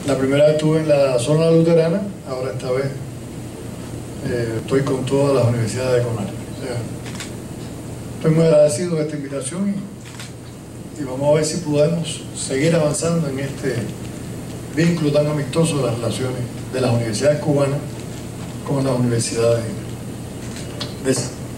La primera vez estuve en la zona luterana, ahora esta vez estoy con todas las universidades de Conare. O sea, estoy muy agradecido de esta invitación y vamos a ver si podemos seguir avanzando en este vínculo tan amistoso de las relaciones de las universidades cubanas con las universidades de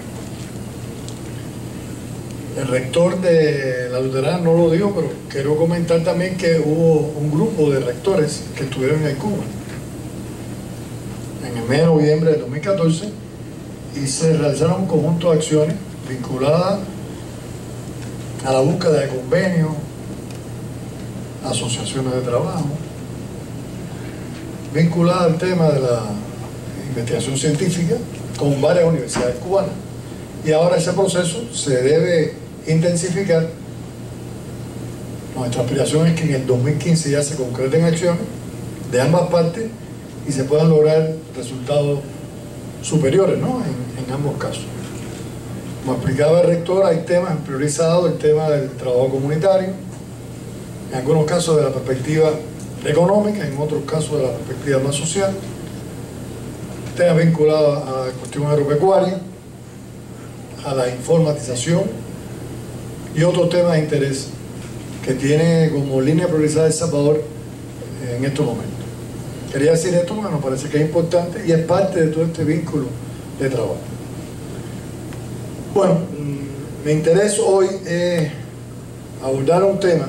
El rector de la luterana no lo dijo, pero quiero comentar también que hubo un grupo de rectores que estuvieron en Cuba en el mes de noviembre de 2014 y se realizaron un conjunto de acciones vinculadas a la búsqueda de convenios, asociaciones de trabajo, vinculadas al tema de la investigación científica con varias universidades cubanas. Y ahora ese proceso se debe intensificar. Nuestra aspiración es que en el 2015 ya se concreten acciones de ambas partes y se puedan lograr resultados superiores, ¿no? en ambos casos. Como explicaba el rector, hay temas priorizados, el tema del trabajo comunitario, en algunos casos de la perspectiva económica, en otros casos de la perspectiva más social, temas vinculados a la cuestión agropecuaria, a la informatización y otros temas de interés que tiene como línea priorizada El Salvador en estos momentos. Quería decir esto porque nos parece que es importante y es parte de todo este vínculo de trabajo. Bueno, mi interés hoy es abordar un tema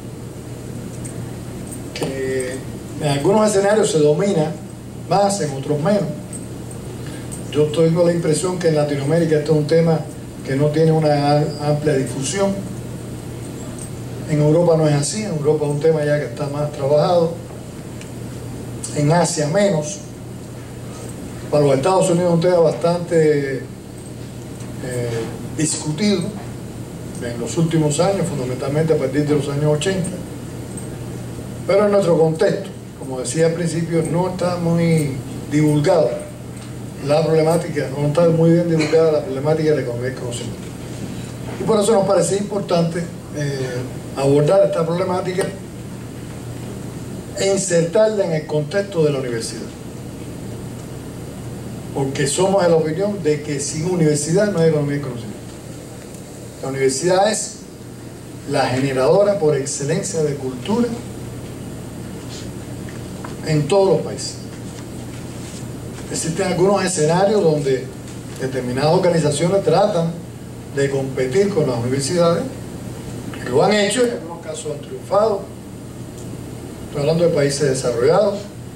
que en algunos escenarios se domina más, en otros menos. Yo tengo la impresión que en Latinoamérica esto es un tema que no tiene una amplia difusión. En Europa no es así, en Europa es un tema ya que está más trabajado. En Asia menos. Para los Estados Unidos es un tema bastante discutido en los últimos años, fundamentalmente a partir de los años 80. Pero en nuestro contexto, como decía al principio, no está muy divulgado la problemática, no está muy bien divulgada la problemática de la economía del conocimiento. Y por eso nos parecía importante abordar esta problemática e insertarla en el contexto de la universidad. Porque somos de la opinión de que sin universidad no hay economía del conocimiento. La universidad es la generadora por excelencia de cultura en todos los países. Existen algunos escenarios donde determinadas organizaciones tratan de competir con las universidades, que lo han hecho, en algunos casos han triunfado. Estoy hablando de países desarrollados.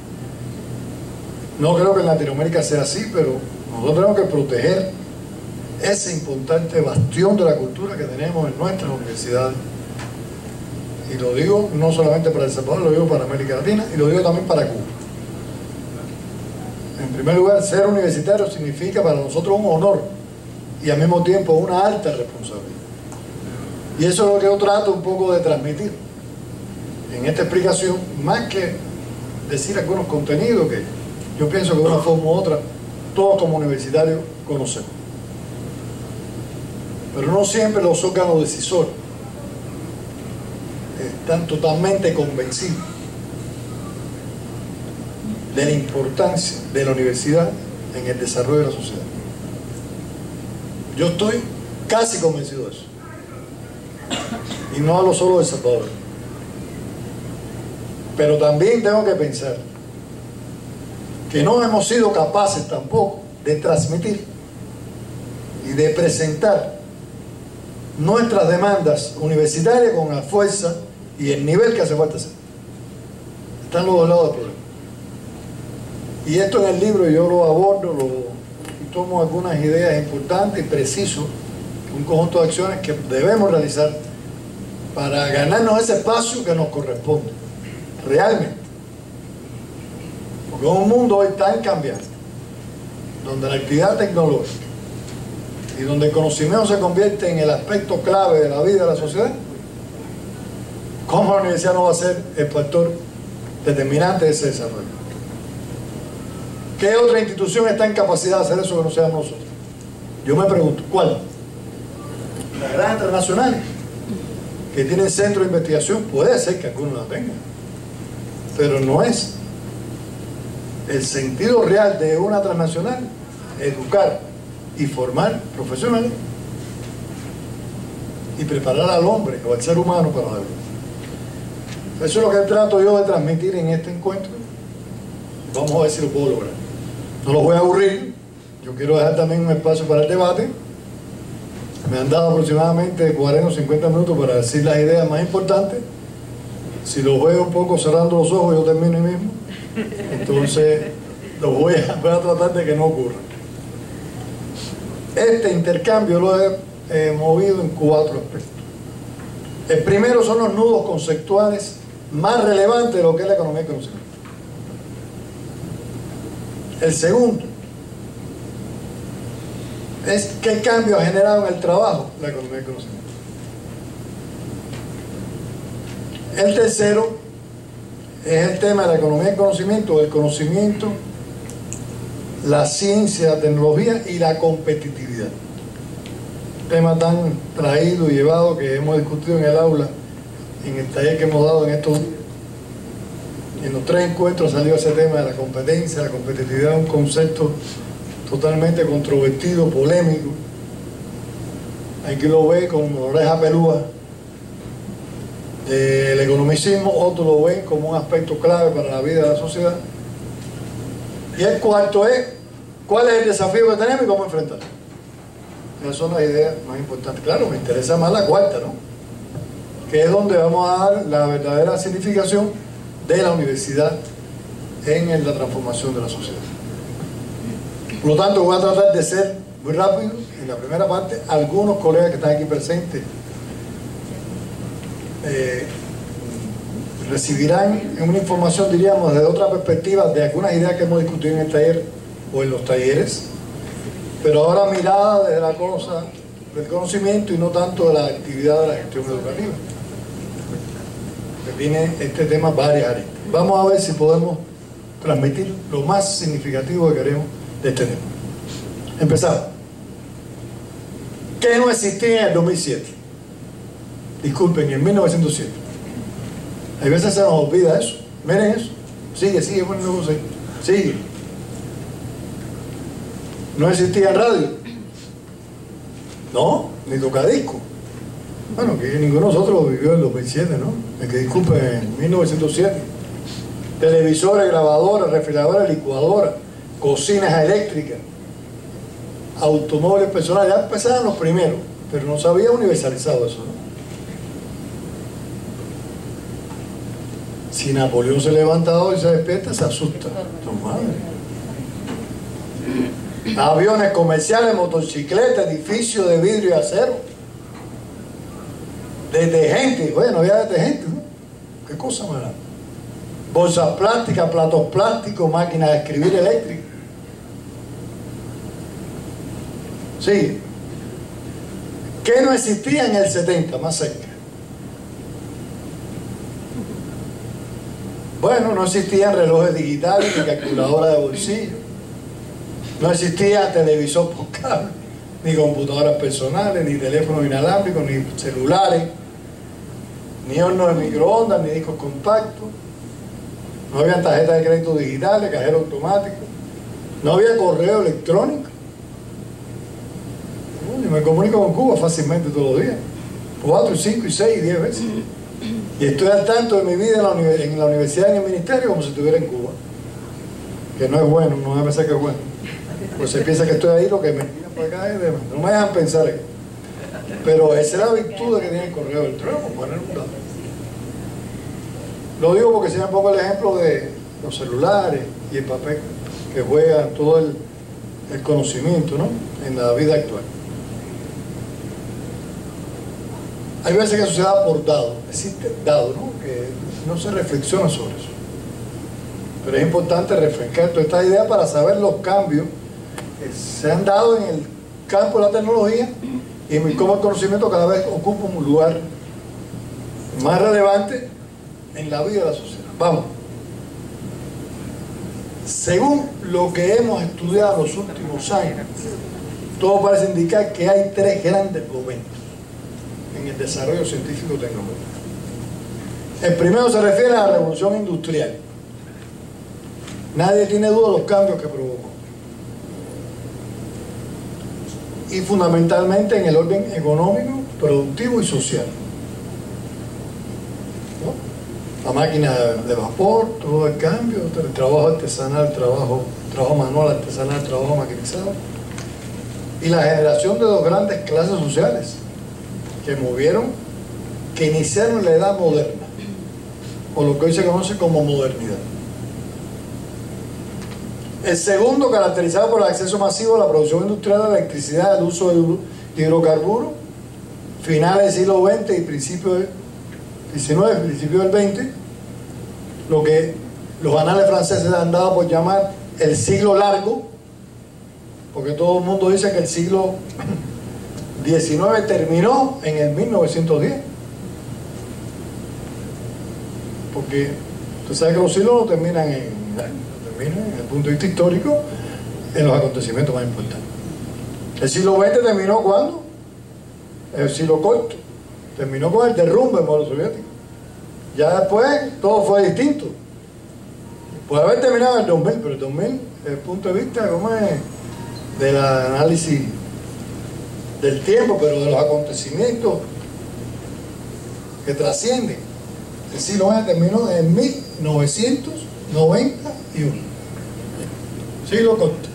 No creo que en Latinoamérica sea así, pero nosotros tenemos que proteger ese importante bastión de la cultura que tenemos en nuestras universidades. Y lo digo no solamente para El Salvador, lo digo para América Latina y lo digo también para Cuba. En primer lugar, ser universitario significa para nosotros un honor y al mismo tiempo una alta responsabilidad. Y eso es lo que yo trato un poco de transmitir en esta explicación, más que decir algunos contenidos que yo pienso que de una forma u otra todos como universitarios conocemos. Pero no siempre los órganos decisores están totalmente convencidos de la importancia de la universidad en el desarrollo de la sociedad. Yo estoy casi convencido de eso. Y no hablo solo de El Salvador. Pero también tengo que pensar que no hemos sido capaces tampoco de transmitir y de presentar nuestras demandas universitarias con la fuerza y el nivel que hace falta hacer. Están los dos lados del problema. Y esto en el libro yo lo abordo y tomo algunas ideas importantes y preciso, un conjunto de acciones que debemos realizar para ganarnos ese espacio que nos corresponde, realmente. Porque es un mundo hoy tan cambiante, donde la actividad tecnológica y donde el conocimiento se convierte en el aspecto clave de la vida de la sociedad, ¿cómo la universidad no va a ser el factor determinante de ese desarrollo? ¿Qué otra institución está en capacidad de hacer eso que no seamos nosotros? Yo me pregunto, ¿cuál? Las grandes internacionales que tienen centros de investigación, puede ser que algunos la tengan, pero no es el sentido real de una transnacional educar y formar profesionales y preparar al hombre o al ser humano para la vida. Eso es lo que trato yo de transmitir en este encuentro. Vamos a ver si lo puedo lograr. No los voy a aburrir. Yo quiero dejar también un espacio para el debate. Me han dado aproximadamente 40 o 50 minutos para decir las ideas más importantes. Si los veo un poco cerrando los ojos, yo termino ahí mismo. Entonces, voy a tratar de que no ocurra. Este intercambio lo he movido en 4 aspectos. El primero son los nudos conceptuales más relevantes de lo que es la economía del conocimiento. El segundo es qué cambio ha generado en el trabajo la economía del conocimiento. El tercero es el tema de la economía del conocimiento, el conocimiento, la ciencia, la tecnología y la competitividad. Tema tan traído y llevado que hemos discutido en el aula, en el taller que hemos dado en estos días. En los 3 encuentros salió ese tema de la competencia, la competitividad, un concepto totalmente controvertido, polémico. Hay quien lo ve con oreja pelúa del economicismo, otros lo ven como un aspecto clave para la vida de la sociedad. Y el cuarto es cuál es el desafío que tenemos y cómo enfrentarlo. Esas son las ideas más importantes. Claro, me interesa más la cuarta, ¿no? Que es donde vamos a dar la verdadera significación de la universidad en la transformación de la sociedad. Por lo tanto, voy a tratar de ser muy rápido. En la primera parte, algunos colegas que están aquí presentes recibirán una información, diríamos, desde otra perspectiva de algunas ideas que hemos discutido en el taller o en los talleres, pero ahora mirada desde la cosa del conocimiento y no tanto de la actividad de la gestión educativa. Que tiene este tema varias áreas. Vamos a ver si podemos transmitir lo más significativo que queremos de este tema. Empezamos. ¿Qué no existía en el 2007? Disculpen, en 1907. Hay veces se nos olvida eso. Miren eso. Sigue, bueno, sigue. No existía radio. No, ni tocadisco. Bueno, que ninguno de nosotros vivió en el 2007, ¿no? El que disculpen, en 1907. Televisores, grabadoras, refrigeradoras, licuadoras, cocinas eléctricas, automóviles personales. Ya empezaron los primeros, pero no se había universalizado eso, ¿no? Si Napoleón se levanta hoy y se despierta, se asusta. No, madre. Aviones comerciales, motocicletas, edificios de vidrio y acero, detergentes. Bueno, había detergentes, ¿no? Qué cosa mala. Bolsas plásticas, platos plásticos, máquinas de escribir eléctricas. Sí. ¿Qué no existía en el 70, más cerca? Bueno, no existían relojes digitales ni calculadoras de bolsillo. No existía televisor por cable, ni computadoras personales, ni teléfonos inalámbricos, ni celulares, ni hornos de microondas, ni discos compactos. No había tarjetas de crédito digitales, cajero automático. No había correo electrónico. Yo me comunico con Cuba fácilmente todos los días. 4, 5, 6, 10 veces. Y estoy al tanto de mi vida en la universidad y en el ministerio como si estuviera en Cuba. Que no es bueno, no debe pensar que es bueno. Pues se piensa que estoy ahí, lo que me tiran por acá es de... No me dejan pensar eso. Pero esa es la virtud que tiene el correo electrónico, poner un dato. Lo digo porque se me pongo el ejemplo de los celulares y el papel que juega todo el conocimiento, ¿no? En la vida actual. Hay veces que eso se da por dado, existe dado, ¿no? Que no se reflexiona sobre eso. Pero es importante refrescar toda esta idea para saber los cambios que se han dado en el campo de la tecnología y cómo el conocimiento cada vez ocupa un lugar más relevante en la vida de la sociedad. Vamos. Según lo que hemos estudiado los últimos años, todo parece indicar que hay 3 grandes momentos en el desarrollo científico-tecnológico. El primero se refiere a la revolución industrial. Nadie tiene duda de los cambios que provocó. Y fundamentalmente en el orden económico, productivo y social. ¿No? La máquina de vapor, todo el cambio, el trabajo artesanal, trabajo manual artesanal, trabajo maquinizado. Y la generación de dos grandes clases sociales que iniciaron la edad moderna, o lo que hoy se conoce como modernidad. El segundo, caracterizado por el acceso masivo a la producción industrial de electricidad, el uso de hidrocarburos, finales del siglo XX y principios del XIX, principios del XX, lo que los anales franceses han dado por llamar el siglo largo, porque todo el mundo dice que el siglo XIX terminó en el 1910. Porque tú sabes que los siglos no terminan en el punto de vista histórico en los acontecimientos más importantes. El siglo XX terminó ¿cuándo? El siglo corto. Terminó con el derrumbe del modelo soviético. Ya después todo fue distinto. Puede haber terminado en el 2000, pero el 2000, desde el punto de vista ¿cómo es? Del análisis del tiempo, pero de los acontecimientos que trascienden. El siglo XX terminó en 1991. Siglo corto.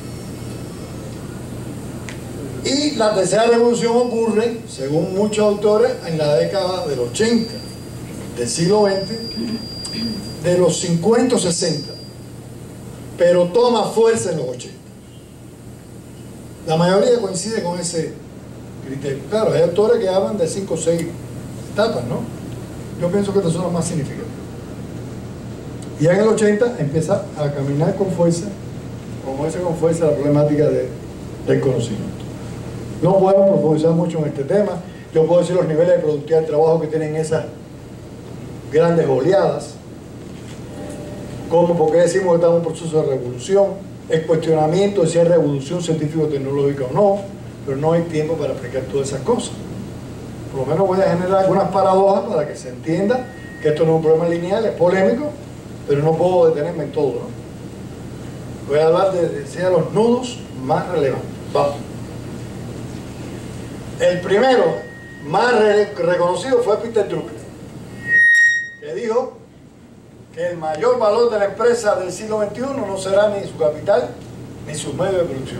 Y la tercera revolución ocurre, según muchos autores, en la década del 80 del siglo XX, de los 50 o 60, pero toma fuerza en los 80. La mayoría coincide con ese criterio. Claro, hay autores que hablan de 5 o 6 etapas, ¿no? Yo pienso que estas son las más significativas. Y en el 80 empieza a caminar con fuerza, como dice con fuerza, la problemática del conocimiento. No podemos profundizar mucho en este tema. Yo puedo decir los niveles de productividad del trabajo que tienen esas grandes oleadas, como por qué decimos que estamos en un proceso de revolución, el cuestionamiento de si es revolución científico-tecnológica o no, pero no hay tiempo para explicar todas esas cosas. Por lo menos voy a generar algunas paradojas para que se entienda que esto no es un problema lineal, es polémico, pero no puedo detenerme en todo, ¿no? Voy a hablar de los nudos más relevantes. Vamos. El primero, más reconocido, fue Peter Drucker, que dijo que el mayor valor de la empresa del siglo XXI no será ni su capital ni sus medios de producción,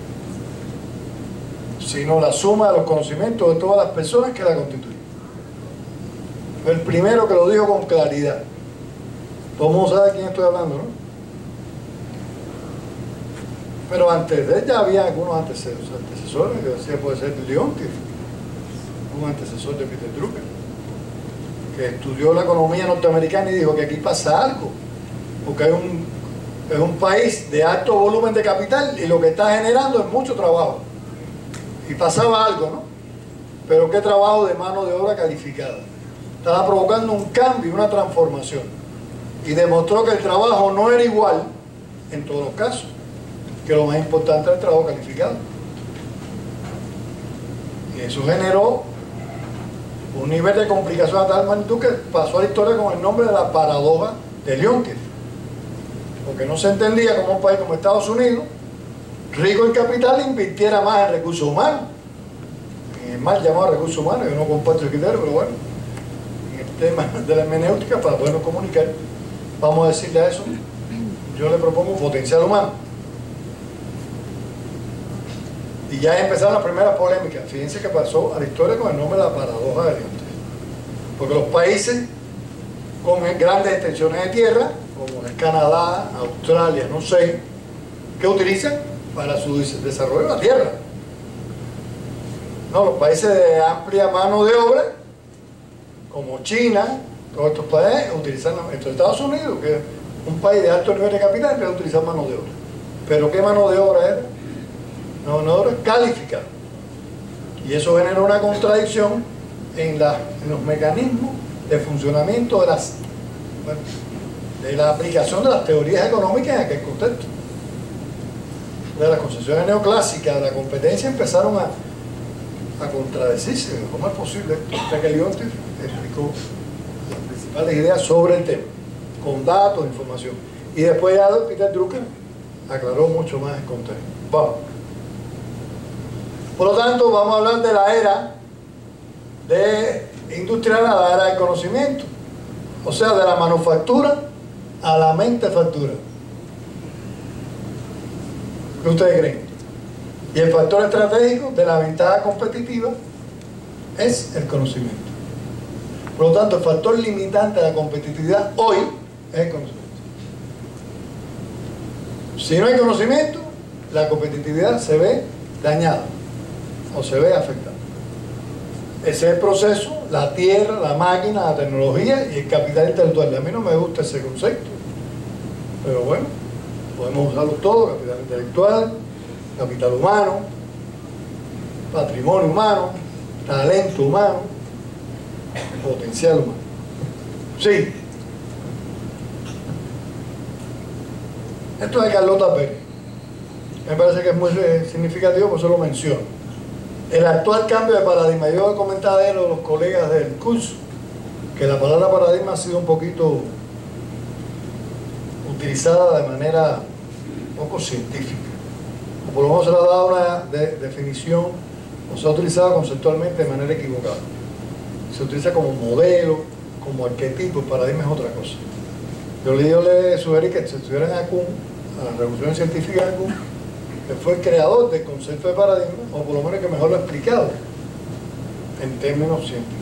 sino la suma de los conocimientos de todas las personas que la constituyen. Fue el primero que lo dijo con claridad. Todo el mundo sabe de quién estoy hablando, ¿no? Pero antes de él ya había algunos antecesores, que decía puede ser Leontief, un antecesor de Peter Drucker, que estudió la economía norteamericana y dijo que aquí pasa algo, porque es un país de alto volumen de capital y lo que está generando es mucho trabajo. Y pasaba algo, ¿no? Pero qué trabajo de mano de obra calificada. Estaba provocando un cambio, una transformación. Y demostró que el trabajo no era igual en todos los casos, que lo más importante era el trabajo calificado. Y eso generó un nivel de complicación a tal magnitud que pasó a la historia con el nombre de la paradoja de Leontief. Porque no se entendía cómo un país como Estados Unidos, rico en capital, invirtiera más en recursos humanos, en el mal llamado recursos humanos. Yo no comparto el criterio, pero bueno, en el tema de la hermenéutica, para podernos comunicar, vamos a decirle a eso, yo le propongo un potencial humano. Y ya empezaron las primeras polémicas. Fíjense que pasó a la historia con el nombre de la paradoja de Leontief, porque los países con grandes extensiones de tierra, como el Canadá, Australia, no sé, ¿qué utilizan para su desarrollo? La tierra. No, los países de amplia mano de obra, como China, todos estos países utilizan, entre Estados Unidos, que es un país de alto nivel de capital, empieza a utilizar mano de obra. ¿Pero qué mano de obra era? Una mano de obra calificada. Y eso genera una contradicción en los mecanismos de funcionamiento de la aplicación de las teorías económicas en aquel contexto. De las concepciones neoclásicas de la competencia empezaron a contradecirse. ¿Cómo es posible esto? Hasta que Leontief explicó las principales ideas sobre el tema, con datos, información. Y después ya Peter Drucker aclaró mucho más el contexto. Vamos. Por lo tanto, vamos a hablar de la era industrial a la era del conocimiento. O sea, de la manufactura a la mentefactura. ¿Qué ustedes creen? Y el factor estratégico de la ventaja competitiva es el conocimiento. Por lo tanto, el factor limitante de la competitividad hoy es el conocimiento. Si no hay conocimiento, la competitividad se ve dañada o se ve afectada. Ese es el proceso, la tierra, la máquina, la tecnología y el capital intelectual. A mí no me gusta ese concepto, pero bueno, podemos usarlo todo: capital intelectual, capital humano, patrimonio humano, talento humano, potencial humano. Sí. Esto es de Carlota Pérez. Me parece que es muy significativo, por eso lo menciono. El actual cambio de paradigma. Yo he comentado a los colegas del curso que la palabra paradigma ha sido un poquito utilizada de manera poco científica. O por lo menos se le ha dado una definición, o se ha utilizado conceptualmente de manera equivocada. Se utiliza como modelo, como arquetipo. El paradigma es otra cosa. Yo le sugerí que se estuvieran a Kuhn, a la Revolución Científica de Kuhn, que fue el creador del concepto de paradigma, o por lo menos que mejor lo ha explicado en términos científicos.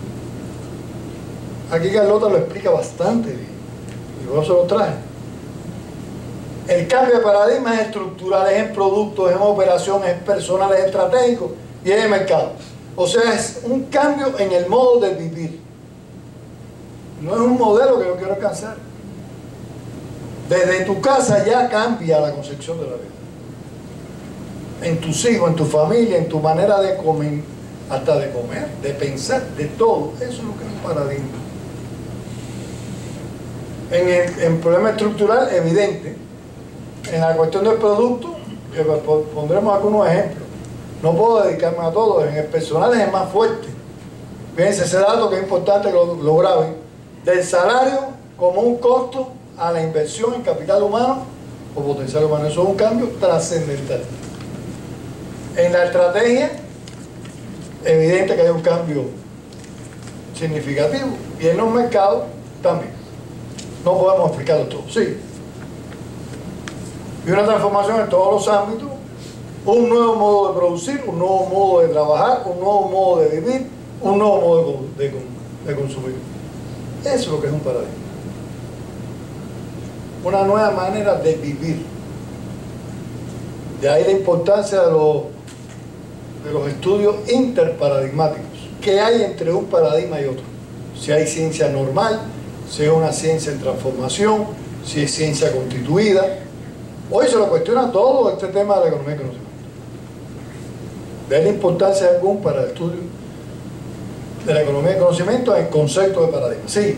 Aquí Carlota lo explica bastante bien, y luego se lo traje. El cambio de paradigma es estructural, es en productos, es en operación, es personal, es estratégico y es en mercado. O sea, es un cambio en el modo de vivir. No es un modelo que yo quiero alcanzar. Desde tu casa ya cambia la concepción de la vida. En tus hijos, en tu familia, en tu manera de comer, hasta de comer, de pensar, de todo. Eso es lo que es un paradigma. En el problema estructural, evidente. En la cuestión del producto, que pondremos algunos ejemplos. No puedo dedicarme a todo. En el personal es el más fuerte. Fíjense ese dato que es importante que lo graben. Del salario como un costo a la inversión en capital humano o potencial humano. Eso es un cambio trascendental. En la estrategia, evidente que hay un cambio significativo. Y en los mercados también. No podemos explicarlo todo. Sí. Y una transformación en todos los ámbitos. Un nuevo modo de producir, un nuevo modo de trabajar, un nuevo modo de vivir, un nuevo modo de consumir. Eso es lo que es un paradigma. Una nueva manera de vivir. De ahí la importancia de los estudios interparadigmáticos. ¿Qué hay entre un paradigma y otro? Si hay ciencia normal, si es una ciencia en transformación, si es ciencia constituida. Hoy se lo cuestiona todo este tema de la economía y conocimiento. De ahí la importancia de algún para el estudio de la economía y conocimiento en concepto de paradigma. Sí.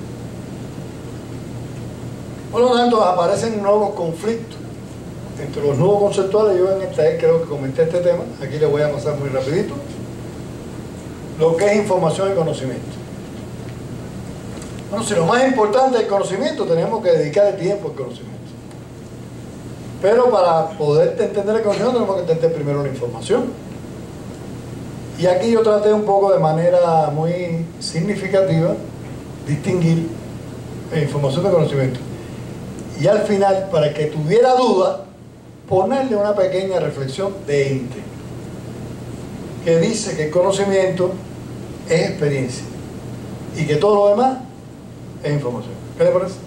Por lo tanto, aparecen nuevos conflictos entre los nuevos conceptuales. Yo en esta vez creo que comenté este tema. Aquí les voy a pasar muy rapidito. Lo que es información y conocimiento. Bueno, si lo más importante es el conocimiento, tenemos que dedicar el tiempo al conocimiento. Pero para poder entender el conocimiento tenemos que entender primero la información. Y aquí yo traté un poco de manera muy significativa distinguir información de conocimiento. Y al final, para el que tuviera duda, ponerle una pequeña reflexión de ente, que dice que el conocimiento es experiencia y que todo lo demás es información. ¿Qué le parece?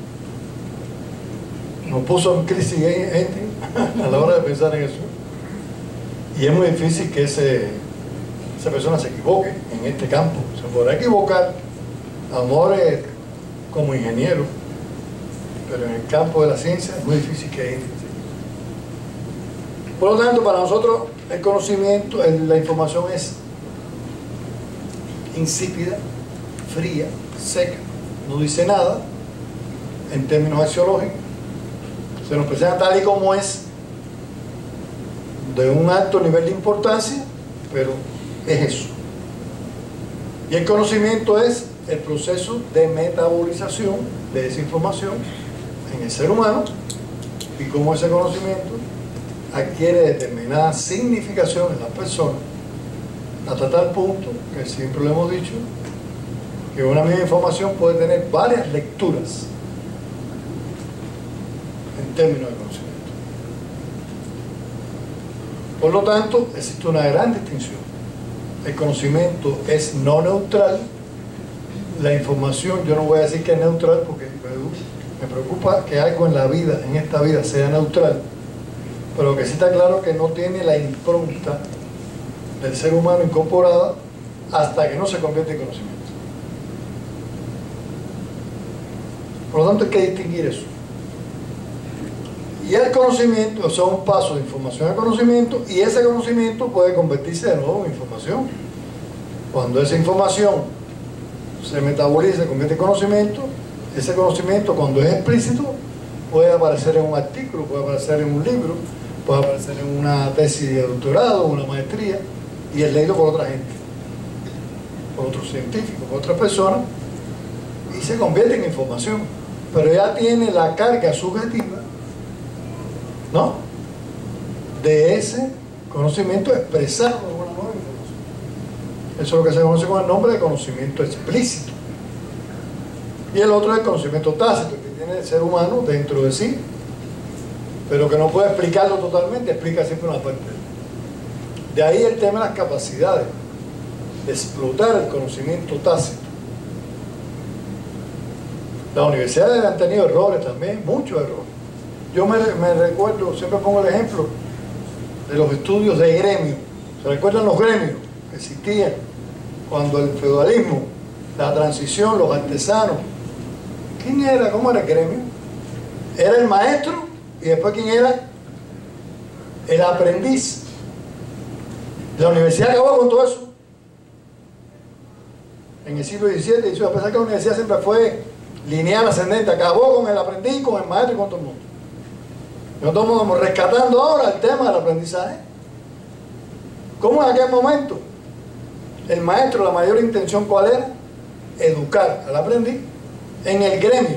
Nos puso en crisis ente a la hora de pensar en eso. Y es muy difícil que esa persona se equivoque en este campo. Se podrá equivocar a Amores como ingeniero, pero en el campo de la ciencia es muy difícil que entre. Por lo tanto, para nosotros el conocimiento, la información es insípida, fría, seca, no dice nada en términos axiológicos, se nos presenta tal y como es, de un alto nivel de importancia, pero es eso. Y el conocimiento es el proceso de metabolización de esa información en el ser humano y cómo ese conocimiento adquiere determinada significación en las personas, hasta tal punto que siempre lo hemos dicho, que una misma información puede tener varias lecturas en términos de conocimiento. Por lo tanto, existe una gran distinción. El conocimiento es no neutral. La información, yo no voy a decir que es neutral porque me preocupa que algo en la vida, en esta vida, sea neutral, pero que sí está claro que no tiene la impronta del ser humano incorporada hasta que no se convierte en conocimiento. Por lo tanto, hay que distinguir eso. Y el conocimiento, o sea, un paso de información a conocimiento, y ese conocimiento puede convertirse de nuevo en información. Cuando esa información se metaboliza, se convierte en conocimiento, ese conocimiento, cuando es explícito, puede aparecer en un artículo, puede aparecer en un libro, puede aparecer en una tesis de doctorado, una maestría, y es leído por otra gente, por otros científicos, por otras personas, y se convierte en información, pero ya tiene la carga subjetiva, ¿no?, de ese conocimiento expresado en una nueva información. Eso es lo que se conoce con el nombre de conocimiento explícito. Y el otro es el conocimiento tácito, que tiene el ser humano dentro de sí, pero que no puede explicarlo totalmente, explica siempre una parte. De ahí el tema de las capacidades, de explotar el conocimiento tácito. Las universidades han tenido errores también, muchos errores. Yo me recuerdo, siempre pongo el ejemplo de los estudios de gremio. ¿Se recuerdan los gremios que existían cuando el feudalismo, la transición, los artesanos? ¿Quién era? ¿Cómo era el gremio? Era el maestro y después ¿quién era? El aprendiz. La universidad acabó con todo eso. En el siglo XVII, a pesar que la universidad siempre fue lineal ascendente, acabó con el aprendiz, con el maestro y con todo el mundo. Nosotros estamos rescatando ahora el tema del aprendizaje. ¿Cómo en aquel momento el maestro, la mayor intención cuál era? Educar al aprendiz en el gremio.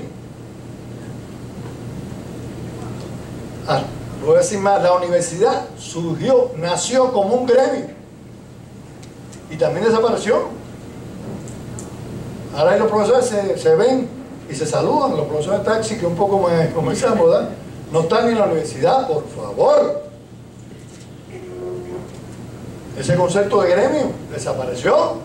Voy a decir más, la universidad surgió, nació como un gremio y también desapareció. Ahora los profesores se ven y se saludan. Los profesores de taxi, que un poco me comienzan a mudar, no están en la universidad, por favor. Ese concepto de gremio desapareció.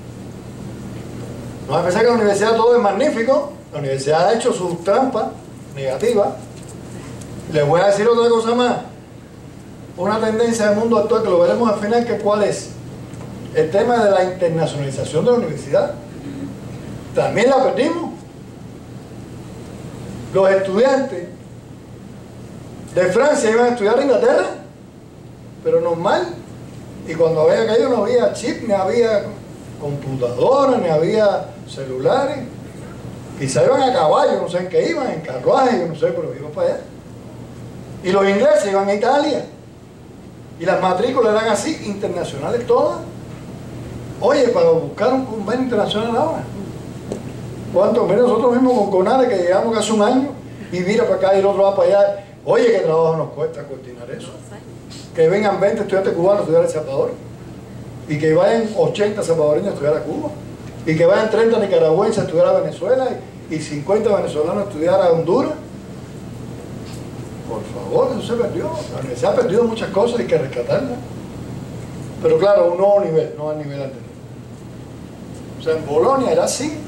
No a pensar que en la universidad todo es magnífico. La universidad ha hecho sus trampas negativas. Les voy a decir otra cosa más. Una tendencia del mundo actual que lo veremos al final, que ¿cuál es? El tema de la internacionalización de la universidad. También la perdimos. Los estudiantes de Francia iban a estudiar a Inglaterra, pero normal. Y cuando había caído no había chip, ni había computadoras, ni había celulares. Quizá iban a caballo, no sé en qué iban, en carruaje, yo no sé, pero iban para allá. Y los ingleses iban a Italia. Y las matrículas eran así, internacionales todas. Oye, para buscar un convenio internacional ahora. ¿Cuánto? Mira, nosotros mismos con CONARE, que llegamos casi un año, y mira para acá y el otro va para allá. Oye, qué trabajo nos cuesta coordinar eso. Que vengan 20 estudiantes cubanos a estudiar a El Salvador, y que vayan 80 salvadoreños a estudiar a Cuba, y que vayan 30 nicaragüenses a estudiar a Venezuela, y 50 venezolanos a estudiar a Honduras. Por favor, eso se perdió. La universidad ha perdido muchas cosas, hay que rescatarlas. Pero claro, a un nuevo nivel, no al nivel anterior. O sea, en Bolonia era así.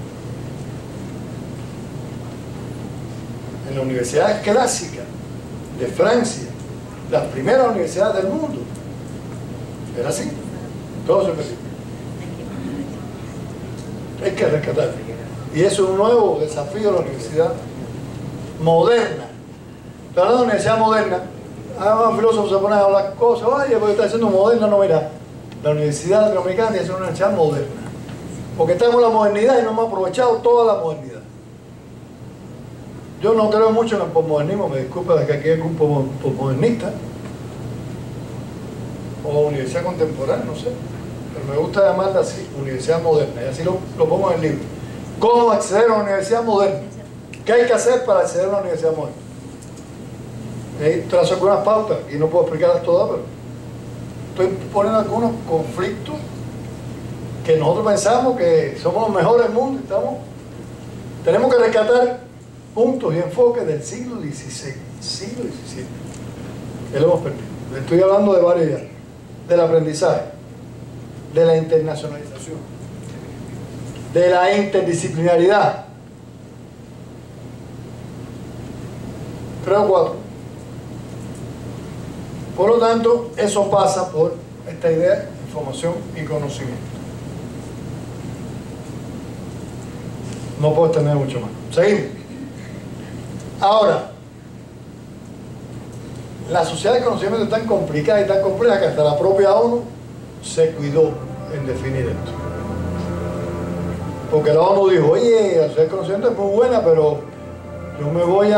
En la universidad clásica de Francia, las primeras universidades del mundo, era así. Todo se perdió. Hay que rescatarlo. Y eso es un nuevo desafío de la universidad moderna. Hablando de universidad moderna, un filósofo se pone a hablar cosas, oye, porque está diciendo moderna, no, mira, la universidad latinoamericana es una universidad moderna, porque estamos en la modernidad y no hemos aprovechado toda la modernidad. Yo no creo mucho en el posmodernismo, me disculpa de que aquí hay un posmodernista, o universidad contemporánea, no sé, pero me gusta llamarla así, universidad moderna, y así lo pongo en el libro. ¿Cómo acceder a una universidad moderna? ¿Qué ¿Qué hay que hacer para acceder a una universidad moderna? Trazo algunas pautas y no puedo explicarlas todas, pero estoy poniendo algunos conflictos que nosotros pensamos que somos los mejores del mundo. Tenemos que rescatar puntos y enfoques del siglo XVI, que lo hemos perdido. Estoy hablando de varios ya: del aprendizaje, de la internacionalización, de la interdisciplinaridad. 3 o 4. Por lo tanto, eso pasa por esta idea de información y conocimiento. No puedo extender mucho más. Seguimos. Ahora, la sociedad del conocimiento es tan complicada y tan compleja que hasta la propia ONU se cuidó en definir esto. Porque la ONU dijo: oye, la sociedad del conocimiento es muy buena, pero yo me voy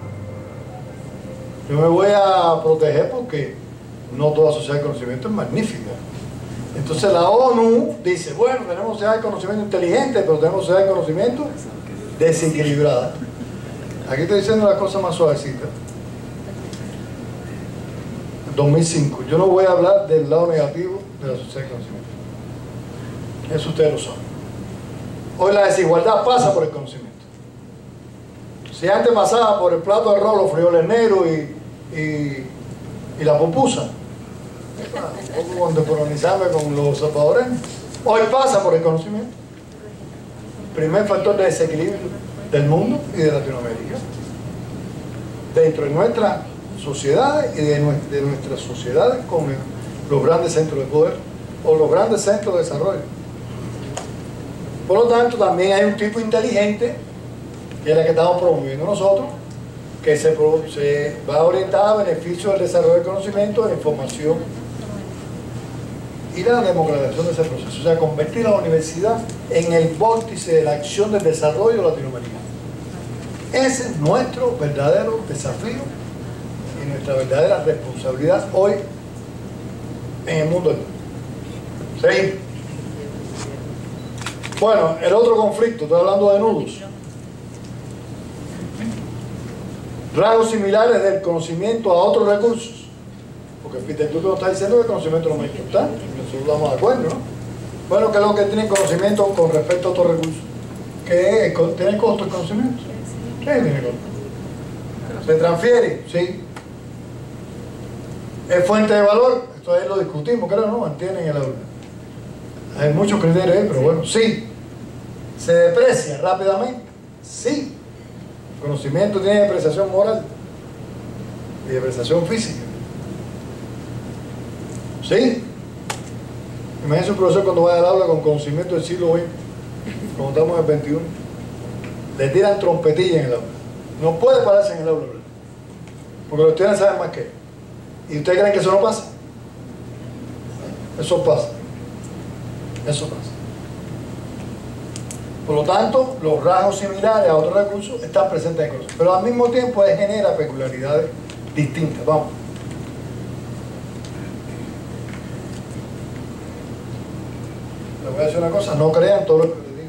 a proteger porque no toda sociedad del conocimiento es magnífica. Entonces la ONU dice: bueno, tenemos sociedad de conocimiento inteligente, pero tenemos sociedad de conocimiento desequilibrada. Aquí estoy diciendo las cosas más suavecitas. 2005. Yo no voy a hablar del lado negativo de la sociedad de conocimiento. Eso ustedes lo saben. Hoy la desigualdad pasa por el conocimiento. Si antes pasaba por el plato de arroz, los frijoles negros y la pupusa, un poco contemporaneizarme con los salvadoreños, hoy pasa por el conocimiento. Primer factor de desequilibrio del mundo y de Latinoamérica, dentro de nuestras sociedades y de nuestras sociedades con los grandes centros de poder o los grandes centros de desarrollo. Por lo tanto, también hay un tipo inteligente, que es la que estamos promoviendo nosotros, que se va orientada a beneficio del desarrollo del conocimiento, de la información y la democratización de ese proceso. O sea, convertir a la universidad en el vórtice de la acción del desarrollo latinoamericano. Ese es nuestro verdadero desafío y nuestra verdadera responsabilidad hoy en el mundo. ¿Sí? Bueno, el otro conflicto, estoy hablando de nudos. Rasgos similares del conocimiento a otros recursos. Porque Peter Drucker nos está diciendo que el conocimiento es lo más importante. Nosotros estamos de acuerdo, ¿no? Bueno, ¿qué es lo que tiene conocimiento con respecto a otros recursos? ¿Qué es? ¿Tiene costo el conocimiento? ¿Qué tiene costo? ¿Se transfiere? Sí. ¿Es fuente de valor? Esto ahí lo discutimos, creo, ¿no? Mantiene en el aula. Hay muchos criterios ahí, pero bueno, sí. ¿Se deprecia rápidamente? Sí. El conocimiento tiene depreciación moral y depreciación física. ¿Sí? Imagínense un profesor cuando vaya al aula con conocimiento del siglo XX, como estamos en el XXI, le tiran trompetilla en el aula. No puede pararse en el aula, ¿verdad? Porque los estudiantes saben más que él. ¿Y ustedes creen que eso no pasa? Eso pasa. Eso pasa. Por lo tanto, los rasgos similares a otros recursos están presentes en el conocimiento, pero al mismo tiempo genera peculiaridades distintas. Vamos. Les voy a decir una cosa: no crean todo lo que les digo.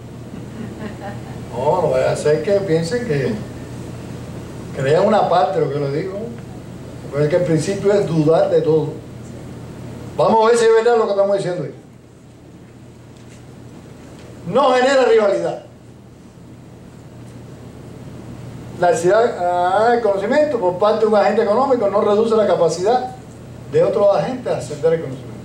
No vaya a hacer que piensen que crean una parte de lo que les digo. Porque es que el principio es dudar de todo. Vamos a ver si es verdad lo que estamos diciendo ahí. No genera rivalidad. La necesidad de conocimiento por parte de un agente económico no reduce la capacidad de otros agentes a ascender el conocimiento.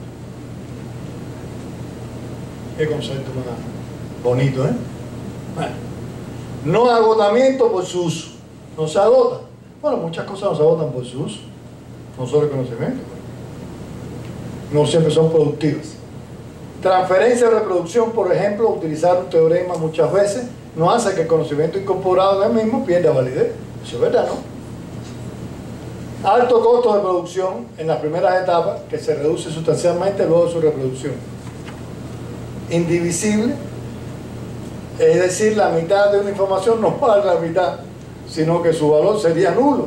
Qué concepto más bonito, ¿eh? Bueno. No agotamiento por su uso. No se agota. Bueno, muchas cosas no se agotan por su uso. No solo el conocimiento. No siempre son productivas. Transferencia o reproducción, por ejemplo, utilizar un teorema muchas veces no hace que el conocimiento incorporado en el mismo pierda validez. Eso es verdad, ¿no? Alto costo de producción en las primeras etapas, que se reduce sustancialmente luego de su reproducción. Indivisible, es decir, la mitad de una información no vale la mitad, sino que su valor sería nulo.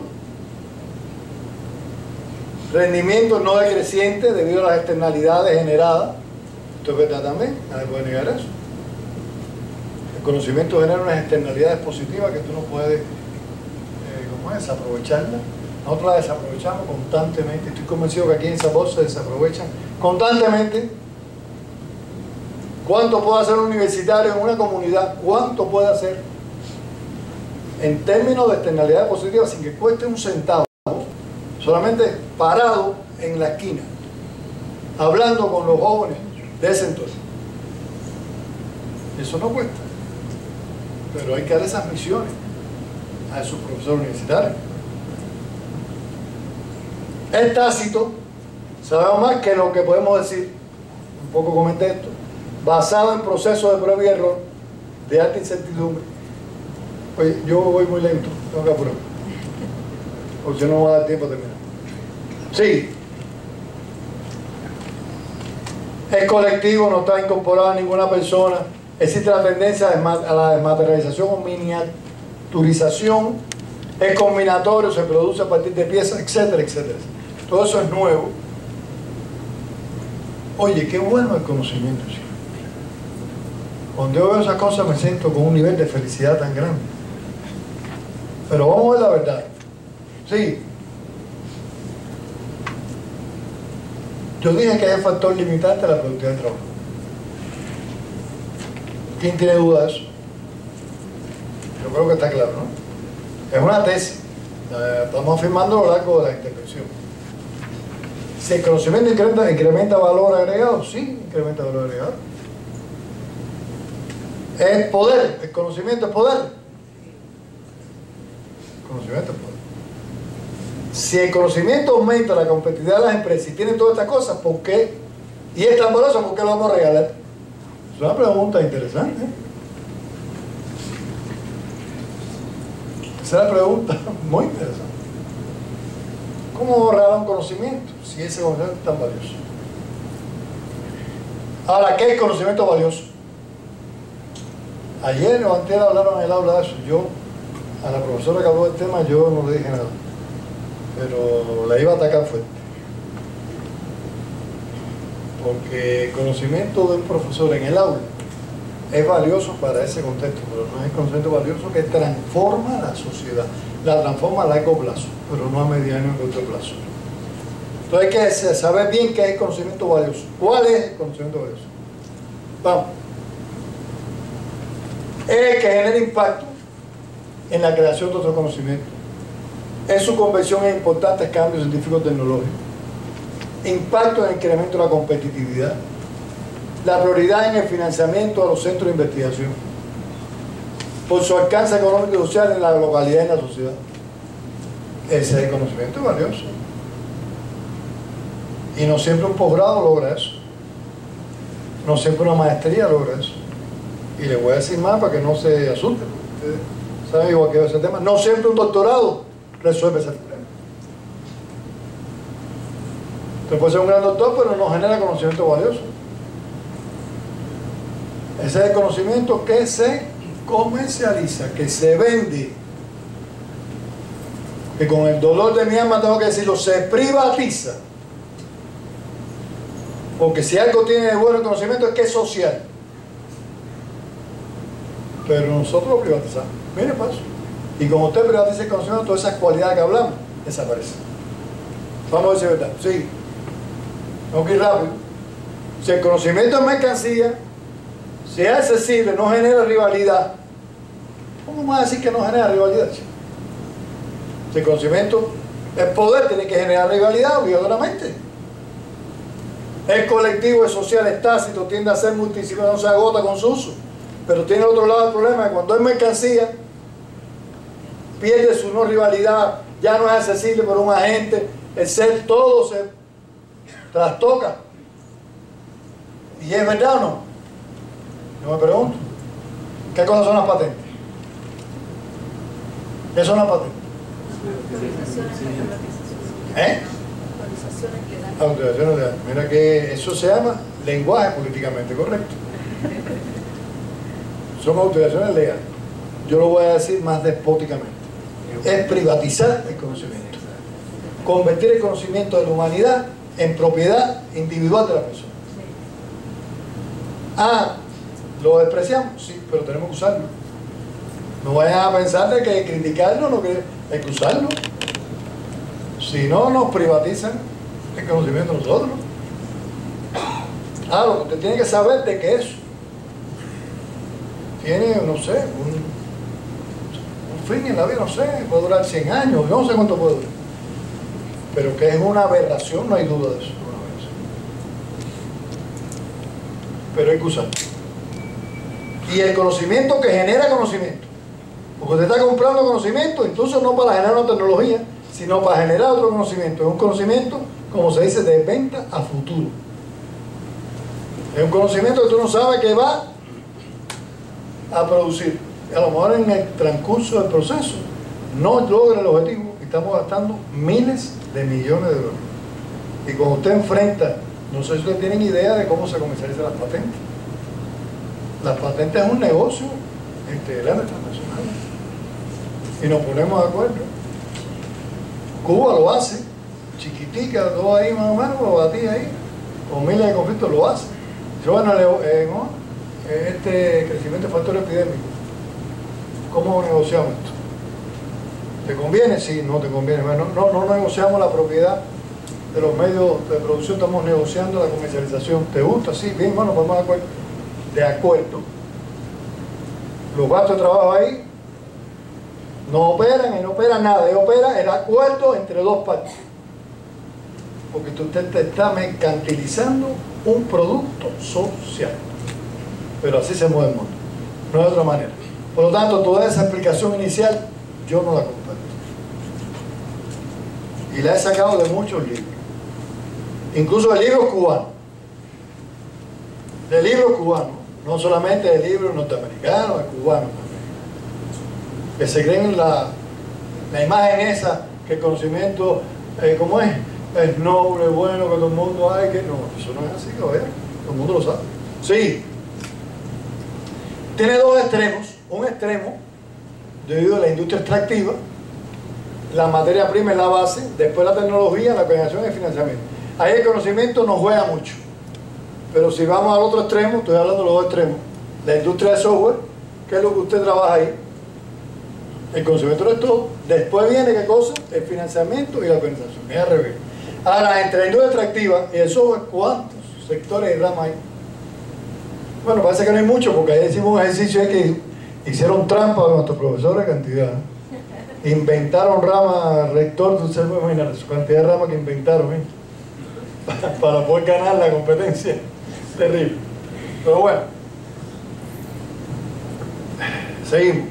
Rendimiento no decreciente debido a las externalidades generadas. Esto es verdad también, nadie puede negar eso. El conocimiento genera unas externalidades positivas que tú no puedes desaprovecharlas. Nosotros las desaprovechamos constantemente. Estoy convencido que aquí en Sabor se desaprovechan constantemente. ¿Cuánto puede hacer un universitario en una comunidad? ¿Cuánto puede hacer en términos de externalidades positivas sin que cueste un centavo? Solamente parado en la esquina, hablando con los jóvenes de ese entonces. Eso no cuesta, pero hay que dar esas misiones a esos profesores universitarios. Es tácito, sabemos más que lo que podemos decir, un poco comenté esto, basado en procesos de prueba y error, de alta incertidumbre. Oye, yo voy muy lento, tengo que apurar, porque si no me va a dar tiempo de terminar. Sí. Es colectivo, no está incorporado a ninguna persona. Existe la tendencia a la desmaterialización o miniaturización. Es combinatorio, se produce a partir de piezas, etcétera, etcétera. Todo eso es nuevo. Oye, qué bueno el conocimiento, ¿sí? Cuando yo veo esas cosas me siento con un nivel de felicidad tan grande. Pero vamos a ver la verdad. Sí. Yo dije que hay un factor limitante a la productividad del trabajo. ¿Quién tiene duda de eso? Yo creo que está claro, ¿no? Es una tesis. Estamos afirmando a lo largo de la intervención. Si el conocimiento incrementa valor agregado, sí, incrementa valor agregado. Es poder, el conocimiento es poder. El conocimiento es poder. Si el conocimiento aumenta la competitividad de las empresas y tienen todas estas cosas, ¿por qué? Y es tan valioso, ¿por qué lo vamos a regalar? Es una pregunta interesante. Esa es la pregunta muy interesante. ¿Cómo regalar un conocimiento si ese conocimiento es tan valioso? Ahora, ¿qué es conocimiento valioso? Ayer o antes hablaron en el aula de eso. Yo, a la profesora que habló del tema, yo no le dije nada, pero la iba a atacar fuerte. Porque el conocimiento de un profesor en el aula es valioso para ese contexto, pero no es el conocimiento valioso que transforma la sociedad. La transforma a largo plazo, pero no a mediano y corto plazo. Entonces hay que saber bien qué es el conocimiento valioso. ¿Cuál es el conocimiento valioso? Vamos. Es el que genera impacto en la creación de otro conocimiento. Es su conversión en importantes cambios científicos tecnológicos. Impacto en el incremento de la competitividad. La prioridad en el financiamiento a los centros de investigación. Por su alcance económico y social en la localidad y en la sociedad. Ese es el conocimiento valioso. Y no siempre un posgrado logra eso. No siempre una maestría logra eso. Y les voy a decir más para que no se asusten. Ustedes saben igual que ese tema. No siempre un doctorado resuelve ese problema. Usted puede ser un gran doctor, pero no genera conocimiento valioso. Ese es el conocimiento que se comercializa, que se vende. Que con el dolor de mi alma tengo que decirlo, se privatiza. Porque si algo tiene de bueno el conocimiento es que es social. Pero nosotros lo privatizamos. Mire, paso. Y como usted privatiza el conocimiento, todas esas cualidades que hablamos desaparecen. Vamos a decir verdad. Sí. Tengo que ir rápido. Si el conocimiento es mercancía, si es accesible, no genera rivalidad. ¿Cómo vas a decir que no genera rivalidad? Si el conocimiento es poder, tiene que generar rivalidad obligatoriamente. Es colectivo, es social, es tácito, tiende a ser multidisciplinario, no se agota con su uso. Pero tiene otro lado el problema, que cuando es mercancía, pierde su no rivalidad, ya no es accesible por un agente, el ser todo se trastoca. ¿Y es verdad o no? Yo me pregunto, ¿qué cosas son las patentes? ¿Qué son las patentes? Autorizaciones legales. Mira que eso se llama lenguaje políticamente correcto. Son autorizaciones legales. Yo lo voy a decir más despóticamente. Es privatizar el conocimiento. Convertir el conocimiento de la humanidad en propiedad individual de la persona. ¿Lo despreciamos? Sí, pero tenemos que usarlo. No vayan a pensar de que criticarlo no que hay que usarlo. Si no, nos privatizan el conocimiento de nosotros. Lo que usted tiene que saber de que eso tiene, no sé, un fin en la vida, no sé, puede durar 100 años, yo no sé cuánto puede durar. Pero que es una aberración, no hay duda de eso. Pero hay que usarlo. Y el conocimiento que genera conocimiento. Porque usted está comprando conocimiento, incluso no para generar una tecnología, sino para generar otro conocimiento. Es un conocimiento, como se dice, de venta a futuro. Es un conocimiento que tú no sabes que va a producir. A lo mejor en el transcurso del proceso no logra el objetivo y estamos gastando miles de millones de dólares. Y cuando usted enfrenta, no sé si ustedes tienen idea de cómo se comercializan las patentes. Las patentes es un negocio grande, transnacional. Y nos ponemos de acuerdo. Cuba lo hace, chiquitica, todo ahí más o menos, lo batí ahí, con miles de conflictos lo hace. Pero bueno, este crecimiento de factor epidémico, ¿cómo negociamos esto? ¿Te conviene? Sí, no te conviene. Bueno, no negociamos la propiedad de los medios de producción, estamos negociando la comercialización. ¿Te gusta? Sí, bien, bueno, podemos de acuerdo. De acuerdo. Los gastos de trabajo ahí no operan y no operan nada. Y opera el acuerdo entre dos partes. Porque usted te está mercantilizando un producto social. Pero así se mueve el mundo. No de otra manera. Por lo tanto, toda esa explicación inicial yo no la comparto. Y la he sacado de muchos libros. Incluso de libros cubanos. De libros cubanos. No solamente de libros norteamericanos, de cubanos también. Que se creen la imagen esa, que el conocimiento, ¿cómo es? Es noble, bueno, que todo el mundo hay que... No, eso no es así, todo el mundo lo sabe. Sí. Tiene dos extremos. Un extremo, debido a la industria extractiva, la materia prima es la base, después la tecnología, la organización y el financiamiento. Ahí el conocimiento no juega mucho. Pero si vamos al otro extremo, estoy hablando de los dos extremos, la industria de software, que es lo que usted trabaja ahí, el conocimiento es todo, después viene ¿qué cosa? El financiamiento y la organización, es al revés. Ahora, entre la industria extractiva y el software, ¿cuántos sectores y ramas hay? Bueno, parece que no hay mucho, porque ahí hicimos un ejercicio que hicieron trampa a nuestros profesores de cantidad. Inventaron ramas, rector, usted puede imaginar su cantidad de ramas que inventaron para poder ganar la competencia. Terrible. Pero bueno, seguimos.